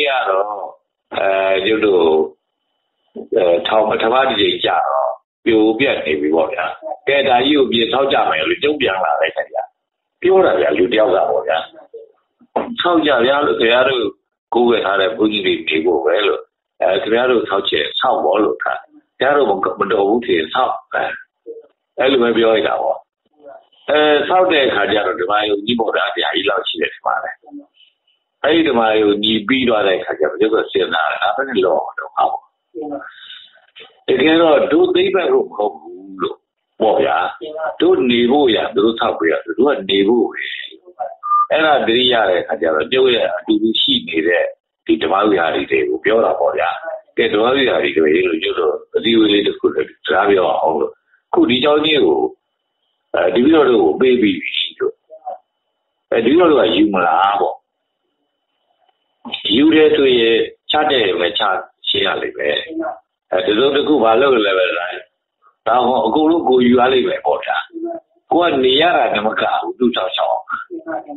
ပ်တို့ထောင်ပထမတစ်ချိန်ကြာတော့ပြိုပြက်နေပြီပေါ့ဗျာကဲဒါကြီးကိုပြေထောက်ကြမယ်လို့ကျုပ်ပြန်လာတဲ့ခါကျပြောတာဗျာလူတယောက်ကပေါ့ဗျာထောက်ကြဗျာလို့ခင်ဗျားတို့ကိုယ်ဝယ်ထားတဲ့ဘုန်းကြီးတွေနေဖို့ပဲလို့ခင်ဗျားတို့ထောက်ချက်ဆောက်ပေါ်လို့ခင်ဗျားတို့မတော်ဘူးထင်ဆောက်အဲ့လိုပဲပြောရတာပေါ့ဆောက်တဲ့အခါကျတော့ဒီမှာယုံကြည်ပေါ်တာတရားကြီးလောက်ရှိတယ်ဒီမှာလေအဲ့ဒီမှာယုံကြည်ပြီးသွားတဲ့အခါကျတော့ကျတော့စဉ်းစားတာဘယ်နဲ့လောတော့ဟောတကယ်တော့ဒုသိမ့်ဘက်ကိုမဟုတ်ဘူးလို့ပေါ့ဗျာတို့နေဖို့ရသူတို့ဆောက်ပြရသူတို့ကနေဖို့ပဲအဲ့ဒါတတိရတဲ့အခါကျတော့ကျုပ်ရဲ့အတူတူရှိနေတဲ့ဒီဓမ္မဝိဟာရီတွေကိုပြောတာပေါ့ဗျာကဲဓမ္မဝိဟာရီတွေလို့ကျုပ်တို့အစည်းအဝေးလေးတစ်ခုလည်းကြားပြောအောင်လို့ခုဒီเจ้าကြီးကိုဒီလိုတို့ကိုပေးပြီးလို့ဒီလိုတို့ကယူမလားပေါ့ယူတယ်ဆိုရင်ချတဲ့ပဲချရှင်းရလိမ့်မယ်ဒီလိုတစ်ခုမလုပ်လည်းပဲလားဒါဟောအကုန်လုံးကိုယူရလိမ့်မယ်ပေါ့ဗျာကိုကနေရတာဓမ္မကဘူးသူ့ချောင်း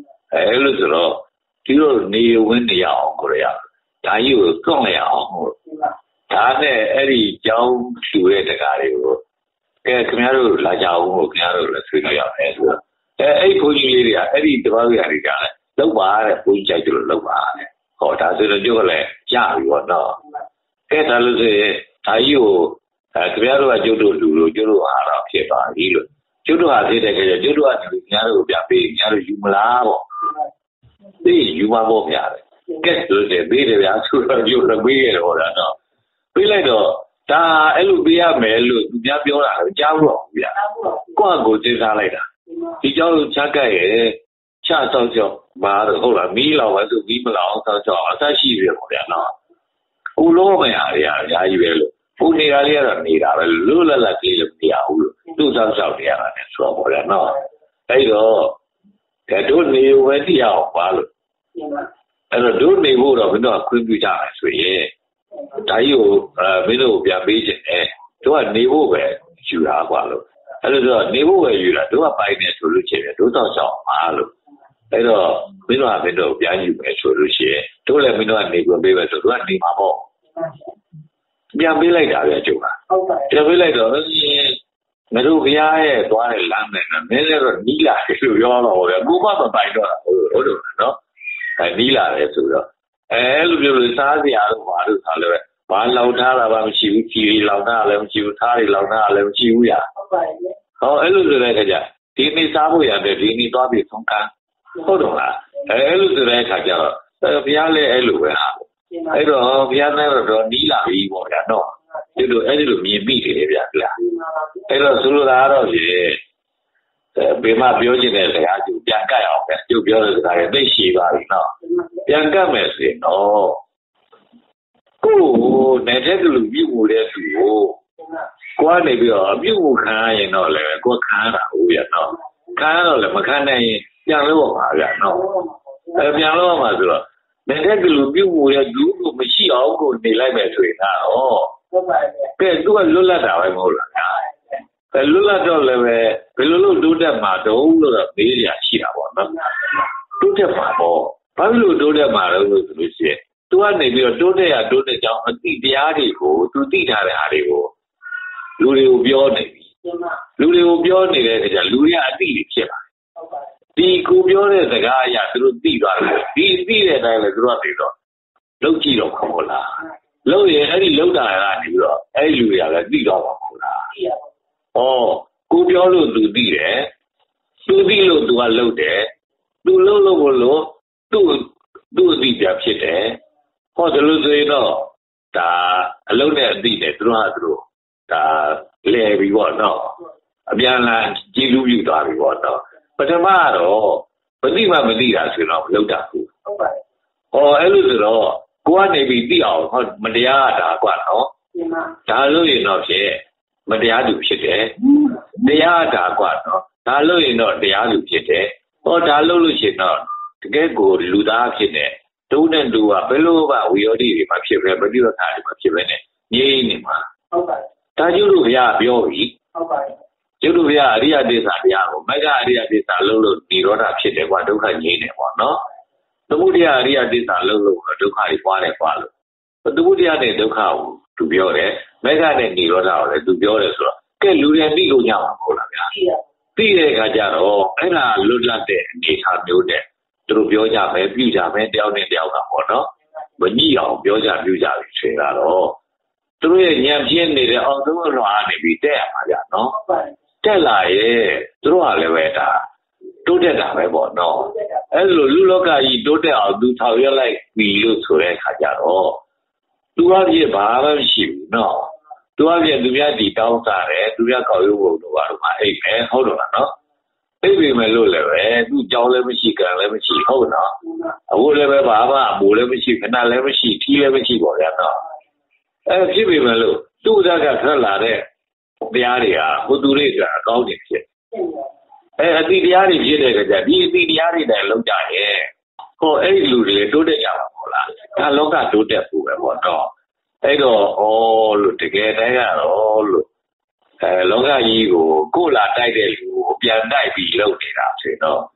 လို့ဆိုတော့ဒီလိုနေဝင်နေရအောင်ကိုရဒါကြီးကိုတွန့်လိုက်အောင်ဒါနဲ့အဲ့ဒီကြောင်းဖြူတဲ့တကားတွေကိုကဲခင်ဗျားတို့လာကြအောင်ကိုခင်ဗျားတို့လည်းဆွေးနွေးရမယ်ဆိုတော့အဲ့ဘုန်းကြီးလေးတွေကအဲ့ဒီတပတ်ရတွေကလည်းလောက်ပါတဲ့ဘုန်းကြီးကြိုက်တယ်လို့လောက်ပါတဲ့ဟောဒါဆိုတော့ကျုပ်ကလည်းရပြီပေါ့နော်ကဲဒါလို့ဆိုရင်ဒါကြီးကိုခင်ဗျားတို့ကကျုပ်တို့လူလို့ကျုပ်တို့ဟာတော့ဖြစ်ပါပြီလို့ကျုပ်တို့ဟာဖြစ်တဲ့ကြကျုပ်တို့ကခင်ဗျားတို့ကိုပြပေးခင်ဗျားတို့ယူမလားပေါ့သိယူမှာပေါ့ဗျာကဲဆိုတဲ့ပေးတယ်ဗျာဆိုတော့ကျုပ်လည်းပေးရတယ်ဟောတာနော်ပေးလိုက်တော့ဒါအဲ့လိုပေးရမယ်လို့သူများပြောတာကြားဘူးတော့ဗျာကိုယ့်ကိုစဉ်းစားလိုက်တာဒီကြောင့်ချက်ကက်ရဲ့ချဆောက်ကြောက်မာတော့ဟုတ်လားမီးလောင်ပဲဆိုမီးမလောင်ဆောက်ကြောက်အသက်ရှိပြီပေါ့ဗျာနော်ကိုလုံးမရရအများကြီးပဲလို့ကိုနေတာလေးကတော့နေတာပဲလွတ်လပ်လပ်ကြီးလို့မရဘူးလို့သူ့ဆောက်ကြောက်နေရတာနဲ့ဆိုတော့ပေါ့ဗျာနော်အဲ့တော့တို့နေဝဲတိအောင်ပါလို့အဲ့တော့တို့နေဖို့တော့ဘယ်တော့ခွင့်ပြုကြမယ်ဆိုရင်ဒါကြီးကိုမင်းတို့ပြန်ပေးခြင်းနဲ့တို့ကနေဖို့ပဲယူတာကွာလို့အဲ့လိုဆိုတော့နေဖို့ပဲယူတာတို့ကပိုင်နေဆိုလို့ရှိရင်တို့တော့ဆောင်ပါလို့အဲ့တော့မင်းတို့ပြန်ယူမယ်ဆိုလို့ရှိရင်တို့လည်းမင်းတို့ကနေခွင့်ပေးပဲဆိုတို့ကနေမှာပေါ့ပြန်ပေးလိုက်တာပဲကျုပ်ကပြန်ပေးလိုက်တော့မတို့ဘုရားရဲ့သွားတဲ့လမ်းနဲ့နည်းလည်းတော့နီးလာတယ်လို့ပြောတော့ဗျာကိုမမပိုင်တော့ဟုတ်တယ်နော်နီးလာတယ်ဆိုတော့အဲ့လိုမျိုးလို့စားစရာတော့ဘာလို့စားလဲဘာလောင်ထားတာမှမရှိဘူးခီရီလောင်ထားလည်းမရှိဘူးသားတွေလောင်ထားလည်းမရှိဘူးရဟုတ်ပါရဲ့ဟောအဲ့လိုဆိုတဲ့အခါကျဒီနေ့စားဖို့ရတယ်ဒီနေ့သွားပြီးဆုံးကန်းဟုတ်တော့လားအဲ့လိုဆိုတဲ့အခါကျတော့ဘုရားလည်းအဲ့လိုပဲဟာအဲ့တော့ဘုရားနဲ့တော့နီးလာပြီပေါ့ဗျာနော်ဒီလိုအဲ့ဒီလိုမြင်မိတယ်ဗျာအဲ့တော့ဆိုလိုတာကတော့ဒီဘယ်မှာပြောချင်တဲ့စကားကျပြန်ကတ်အောင်ပဲကျပြောတဲ့စကားရဲ့သိရှိပါပြီနော်ပြန်ကတ်မယ်ဆိုရင်တော့ကိုနေတဲ့လူပြုတ်မှုတဲ့သူကိုကိုကနေပြီးတော့ပြုတ်မှုခံရရင်တော့လည်းကိုခံရတာဟုတ်ရနော်ခံရတော့လည်းမခံနိုင်ရင်ပြန်လို့ပါဗျာနော်ပြန်လို့ပါဆိုတော့နေတဲ့လူပြုတ်မှုတဲ့လူကိုမရှိအောင်ကိုနေလိုက်မယ်ဆိုရင်တော့ဟုတ်ပါရဲ့ကဲသူကလွတ်လပ်တာပဲမဟုတ်လားဗျာလွတ်လပ်တော့လည်းပဲဘယ်လိုလုပ်တိုးတက်မှာတုံးလို့တော့မေးရရှိတာပေါ့နော်တိုးတက်မှာပေါ့ဘာလို့တိုးတက်မှာလဲလို့ဆိုလို့ရှိရင်သူကနေပြီးတော့တိုးတက်ကြောင်းအသိတရားတွေကိုသူသိထားတဲ့အားတွေကိုလူတွေကိုပြောနေပြီလူတွေကိုပြောနေတဲ့အခါကျလူတွေကအသိတွေဖြစ်လာဒီကိုပြောတဲ့စကားအရာသူတို့သိသွားတယ်ဒီသိတဲ့အတိုင်းလည်းသူတို့ကပြီးတော့လုပ်ကြည့်တော့ခေါ်လားလုပ်ရင်အဲ့ဒီလုပ်တာကနေပြီးတော့အဲ့ဒီလူတွေကလည်းသိတော့မှာမဟုတ်လားကိုပြောလို့သူသိတယ်သူသိလို့သူကလုပ်တယ်သူလုပ်လို့သူ့အသိပြဖြစ်တယ်ဟောဒီလိုဆိုရင်တော့ဒါအလုံးနဲ့အသိနဲ့သူတို့ဟာသူတို့ဒါလဲပြီးပေါ့နော်အပြန်လာကြည်လူပြသွားပြီပေါ့နော်ပထမတော့မသိမှမသိတာဆိုတော့မလုပ်တာဘူးဟုတ်ပါတယ်ဟောအဲ့လိုဆိုတော့ကိုကနေပြီးသိအောင်ဟောမတရားတာကွာနော်ဒါလို့ရင်တော့ဖြစ်မတရားသူဖြစ်တယ်တရားတာကွာနော်ဒါလို့ရင်တော့တရားသူဖြစ်တယ်ဟောဒါလို့လို့ရှိရင်တော့တကယ်ကိုလူသားဖြစ်တယ်တုံးနဲ့တူကဘယ်လိုမှဝီယောတိတွေမဖြစ်ပဲပฏิပက္ခတွေမဖြစ်ပဲနဲ့ငြိမ်းနေမှာဟုတ်ပါတယ်ဒါကျုပ်တို့ဘုရားပြောပြီဟုတ်ပါတယ်ကျုပ်တို့ဘုရားအရိယသစ္စာတရားကိုမဂ္ဂအရိယသစ္စာလုံးလို့និရောဓဖြစ်တယ်ကွာဒုက္ခငြိမ်းတယ်ပေါ့နော်သမုဒယအရိယသစ္စာလုံးလို့ဒုက္ခတွေပွားတယ်ပွားလို့သမုဒယနဲ့ဒုက္ခကိုသူပြောတယ်မဂ္ဂနဲ့និရောဓကိုလည်းသူပြောတယ်ဆိုတော့ကဲလူတွေသိလို့ညမှာမဟုတ်လားဗျာသိတဲ့အခါကျတော့အဲ့ဒါလွတ်လပ်တဲ့အနေအထားမျိုးနဲ့သူတို့ပြောကြမယ်ပြုကြမယ်တယောက်နဲ့တယောက်ကပေါ့နော်မညှိအောင်ပြောကြပြုကြပြီဆိုတော့သူတို့ရဲ့ဉာဏ်ပြင်းနေတဲ့အောင်သူတို့လွှာနေပြီးတက်ရမှာဗျာနော်တက်လာရဲ့သူတို့ကလည်းပဲဒါတိုးတက်တာပဲပေါ့နော်အဲ့လိုလူလောကကြီးတိုးတက်အောင်သူထောက်ရလိုက်ပြီလို့ဆိုတဲ့အခါကျတော့သူကပြည့်ဘာမှမရှိဘူးနော်သူကပြည့်သူများဒီတောင်းစားတယ်သူများကောက်ရုပ်ဘုံတို့ဘာလို့မှအိတ်မယ်ဟုတ်တော့လားနော်သိပြီမယ်လို့လည်းပဲသူ့ကြောင်းလည်းမရှိကံလည်းမရှိဟုတ်နော်အခုလည်းပဲဘာမှအမိုးလည်းမရှိခဏလည်းမရှိထီးလည်းမရှိပေါ့ဗျာနော်ဖြစ်ပြီမယ်လို့သူ့ဇက်ကထွက်လာတဲ့တရားတွေကဟိုသူတွေကအကောင်းကြီးဖြစ်အတိတရားတွေဖြစ်တဲ့ကြဒီအတိတရားတွေနဲ့လောက်ကြရဲ့ဟောအဲ့ဒီလူတွေတိုးတက်ကြပါပေါ့လားဒါလောကတိုးတက်ဖို့ပဲပေါ့တော့အဲ့တော့လို့တကယ်တမ်းကတော့လို့လောကကြီးကိုကိုလာတိုက်တဲ့လူကိုပြန်တိုက်ပြီးလုပ်နေတာဆိုတော့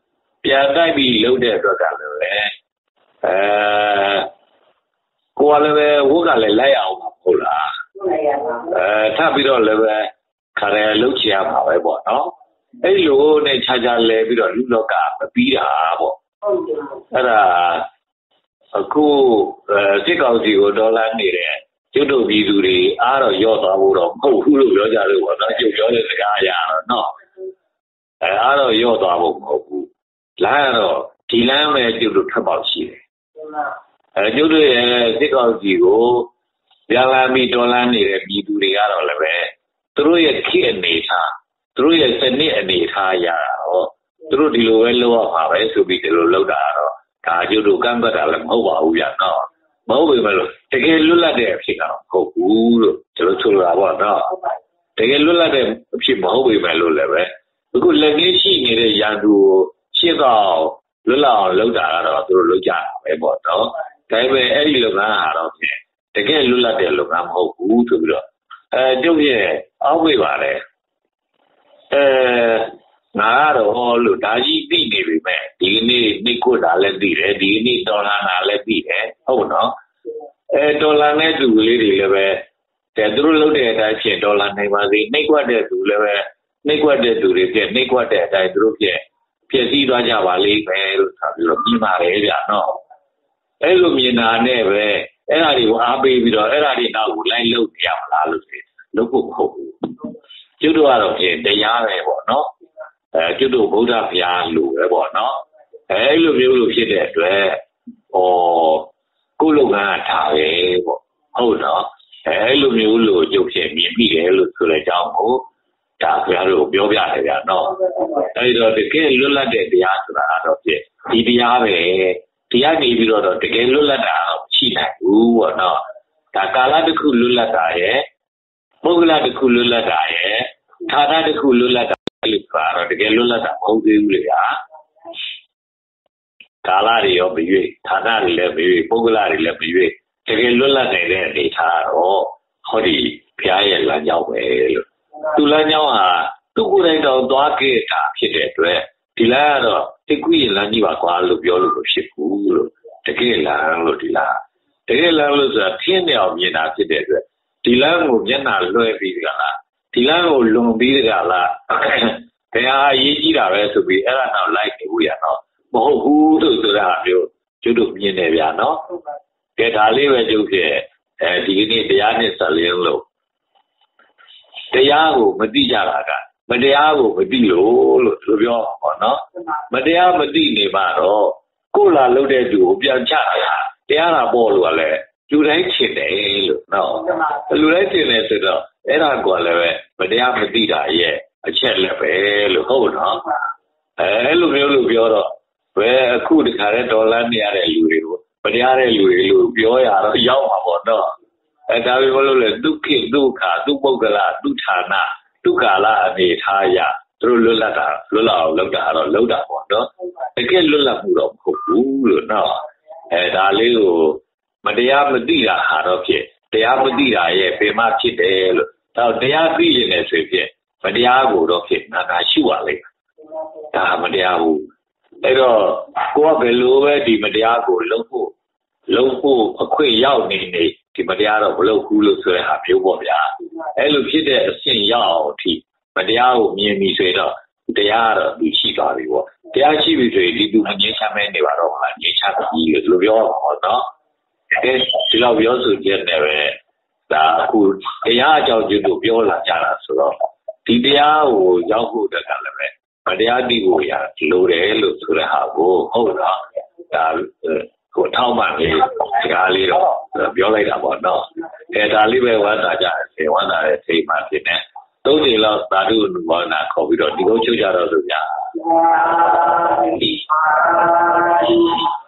ပြန်တိုက်ပြီးလှုပ်တဲ့အတွက်ကလည်းကိုယ်ကလည်းဝတ်ကလည်းလိုက်အောင်ဟုတ်လားထပ်ပြီးတော့လည်းခါရဲလှုပ်ချရမှာပဲပေါ့နော်အဲ့လိုနဲ့ခြားခြားလဲပြီးတော့လူလောကမပြီးတာပေါ့အဲ့ဒါအခုစစ်ကောင်စီကိုဒေါ်လာနေတဲ့ကျွတ်တို့ပြည်သူတွေအားတော့ရော့သွားဖို့တော့မဟုတ်ဘူးလို့ပြောကြလို့ပေါ့နော်ကျုပ်ပြောတဲ့စကားအရတော့နော်အားတော့ရော့သွားဖို့မဟုတ်ဘူးလမ်းကတော့ဒီလမ်းပဲကျွတ်တို့ထပ်ပေါက်ရှိတယ်ကျွတ်တို့ရဲ့စစ်ကောင်စီကိုပြန်လာပြီးဒေါ်လာနေတဲ့ပြည်သူတွေကတော့လည်းပဲသူတို့ရဲ့ခေတ်အနေထားသူတို့ရဲ့စနစ်အနေထားရတာဟောသူတို့ဒီလိုပဲလုပ်ရမှာပဲဆိုပြီးဒီလိုလုပ်တာတော့ဒါကျွတ်တို့ကန့်ကွက်တာလည်းမဟုတ်ပါဘူးဗျာနော်မဟုတ်ပေမဲ့လို့တကယ်လွတ်လပ်တဲ့အဖြစ်ကတော့မဟုတ်ဘူးလို့ကျွန်တော်ဆိုလိုတာပေါ့နော်တကယ်လွတ်လပ်တဲ့အဖြစ်မဟုတ်ပေမဲ့လို့လည်းပဲအခုလက်ငင်းရှိနေတဲ့ရန်သူကိုရှင်းတော့လွတ်လပ်အောင်လုပ်တာကတော့သူတို့လုပ်ကြတာပဲပေါ့နော်ဒါပေမဲ့အဲ့ဒီလုပ်ငန်းဟာတော့တကယ်လွတ်လပ်တဲ့လုပ်ငန်းမဟုတ်ဘူးဆိုပြီးတော့ကျုပ်ရဲ့အောက်မေ့ပါတယ်ငါကတော့လို့ဒါကြီးသိနေပြီမဲ့ဒီနေ့နှိကွတာလည်းသိတယ်ဒီနေ့ဒေါ်လာနာလည်းသိတယ်ဟုတ်နော်ဒေါ်လာနဲ့သူလေးတွေလည်းပဲသူတို့လုပ်တဲ့အတိုင်းဖြစ်ဒေါ်လာနိုင်ပါစေနှိကွတဲ့သူလည်းပဲနှိကွတဲ့သူတွေဖြစ်နှိကွတဲ့အတိုင်းသူတို့ဖြစ်စည်းသွားကြပါလိမ့်မယ်လို့ဆိုပြီးတော့ပြီးပါတယ်ဗျာနော်အဲ့လိုမြင်တာနဲ့ပဲအဲ့ဒါတွေကိုအားပေးပြီးတော့အဲ့ဒါတွေတော့လိုက်လုပ်ရမလားလို့လုပ်ဖို့မဟုတ်ဘူးကျွတ်တို့ကတော့ဖြင့်တရားပဲပေါ့နော်ကျွတ်တို့ဗုဒ္ဓဘုရားလိုပဲပေါ့နော်အဲ့လိုမျိုးလို့ဖြစ်တဲ့အတွက်ကိုယ်လုပ်ငန်းကဒါပဲပေါ့ဟုတ်နော်အဲ့လိုမျိုးလို့ကျုပ်ဖြစ်မြင်ပြီးတယ်လို့ဆိုတဲ့အကြောင်းကိုဒါဘုရားတို့ပြောပြတယ်ဗျာနော်အဲ့တော့တကယ်လွတ်လပ်တဲ့တရားဆိုတာတော့ဖြင့်ဒီတရားပဲတရားနေပြီးတော့တကယ်လွတ်လပ်တာရှိနိုင်ဘူးပေါ့နော်ဒါကာလတစ်ခုလွတ်လပ်တာရဲ့ပုဂ္ဂလတစ်ခုလွတ်လပ်တာရဲ့ဌာနတစ်ခုလွတ်လပ်တာလို့ဆိုတာတော့တကယ်လွတ်လပ်တာမဟုတ်သေးဘူးလေဟာကာလတွေရောမရွေ့ဌာနတွေလည်းမရွေ့ပုဂ္ဂလတွေလည်းမရွေ့တကယ်လွတ်လပ်နေတဲ့အနေထားတော့ဟောဒီဘုရားရဲ့လမ်းကြောင်းပဲလို့သူလမ်းကြောင်းဟာသူ့ကိုယ်တိုင်တော့သွားခဲ့တာဖြစ်တဲ့အတွက်ဒီလမ်းကတော့တိတ်ကူးရင်လမ်းကြီးပါကွာလို့ပြောလို့မဖြစ်ဘူးလို့တကယ်လမ်းလို့ဒီလားတကယ်လမ်းလို့ဆိုတာထင်းနေအောင်မြင်တာဖြစ်တဲ့အတွက်ဒီလမ်းကိုမျက်နှာလွှဲပြီးကြလားဒီလမ်းကိုလွန်ပြီးကြလားဘယ်ဟာအရေးကြီးတာပဲဆိုပြီးအဲ့ဒါတော့လိုက်နေဘူးရတော့မဟုတ်ဘူးလို့ဆိုတာမျိုးကျွတ်တို့မြင်နေဗျာနော်ကဲဒါလေးပဲကျုပ်ဖြစ်ဒီနေ့တရားနဲ့ဆက်လင်းလို့တရားကိုမသိကြတာကမတရားကိုမသိလို့သူပြောပါတော့မတရားမသိနေမှတော့ကိုလာလုပ်တဲ့သူကိုပြန်ချတာတရားတာပေါ့လို့ကလည်းလူတိုင်းချင်တယ်လို့နော်လူတိုင်းချင်တယ်ဆိုတော့အဲ့ဒါကလည်းပဲမတရားမသိတာရဲ့အချက်လည်းပဲလို့ဟုတ်နော်အဲ့လိုမျိုးလို့ပြောတော့ဘယ်အခုတခါတဲ့ဒေါ်လာနေရတဲ့လူတွေကိုမတရားတဲ့လူတွေလို့ပြောရတော့ရောက်မှာပေါ့နော်ဒါပေမဲ့လို့လေဒုက္ခဒုက္ခဒုပုဂ္ဂလဒုဌာနဒုက္ခလာအနေထားရသူတို့လွတ်လပ်တာလွတ်လပ်အောင်လုပ်တာတော့လုပ်တာပေါ့နော်တကယ်လွတ်လပ်မှုတော့မဟုတ်ဘူးလို့နော်ဒါလေးကိုမတရားမသိတာဟာတော့ဖြစ်တရားမသိတာရဲ့ပေမဖြစ်တယ်လို့တော့တရားသိရင်လည်းဆိုဖြစ်မတရားကိုတော့ဖြစ်နာရှုရလိမ့်ဒါမတရားဘူးအဲ့တော့ကိုကဘယ်လိုပဲဒီမတရားကိုလုပ်ဖို့အခွင့်ရောက်နေဒီမတရားတော့မလုပ်ဘူးလို့ဆိုတဲ့ဟာမျိုးပေါ့ဗျာအဲ့လိုဖြစ်တဲ့အဆင့်ရောက်အောင်ဒီမတရားကိုမြင်ပြီးဆိုတော့တရားတော့သူရှိသွားပြီပေါ့တရားရှိပြီဆိုရင်ဒီသူငြိမ်းချမ်းမဲနေပါတော့မလားငြိမ်းချမ်းပြီလို့ပြောရမှာပေါ့နော်ဒီလောက်ပြောဆိုချက်နဲ့ပဲဒါအခုတရားအကြောင်းကျတို့ပြောလာကြတာဆိုတော့ဒီတရားကိုရောက်ဖို့တက်ကလည်းပဲမတရားတိကိုရလိုတယ်လို့ဆိုတဲ့ဟာကိုဟုတ်တော့ဒါကိုထောက်မှန်လေးစကားလေးတော့ပြောလိုက်တာပေါ့နော်ဒါလေးပဲဝါသာကြတယ်ဝါသာတဲ့စိတ်မှဖြစ်နေသုံးချိန်လောက်သာဓုနုဘောနာခေါ်ပြီးတော့ဒီကုန်းချုပ်ကြတော့လို့ညာ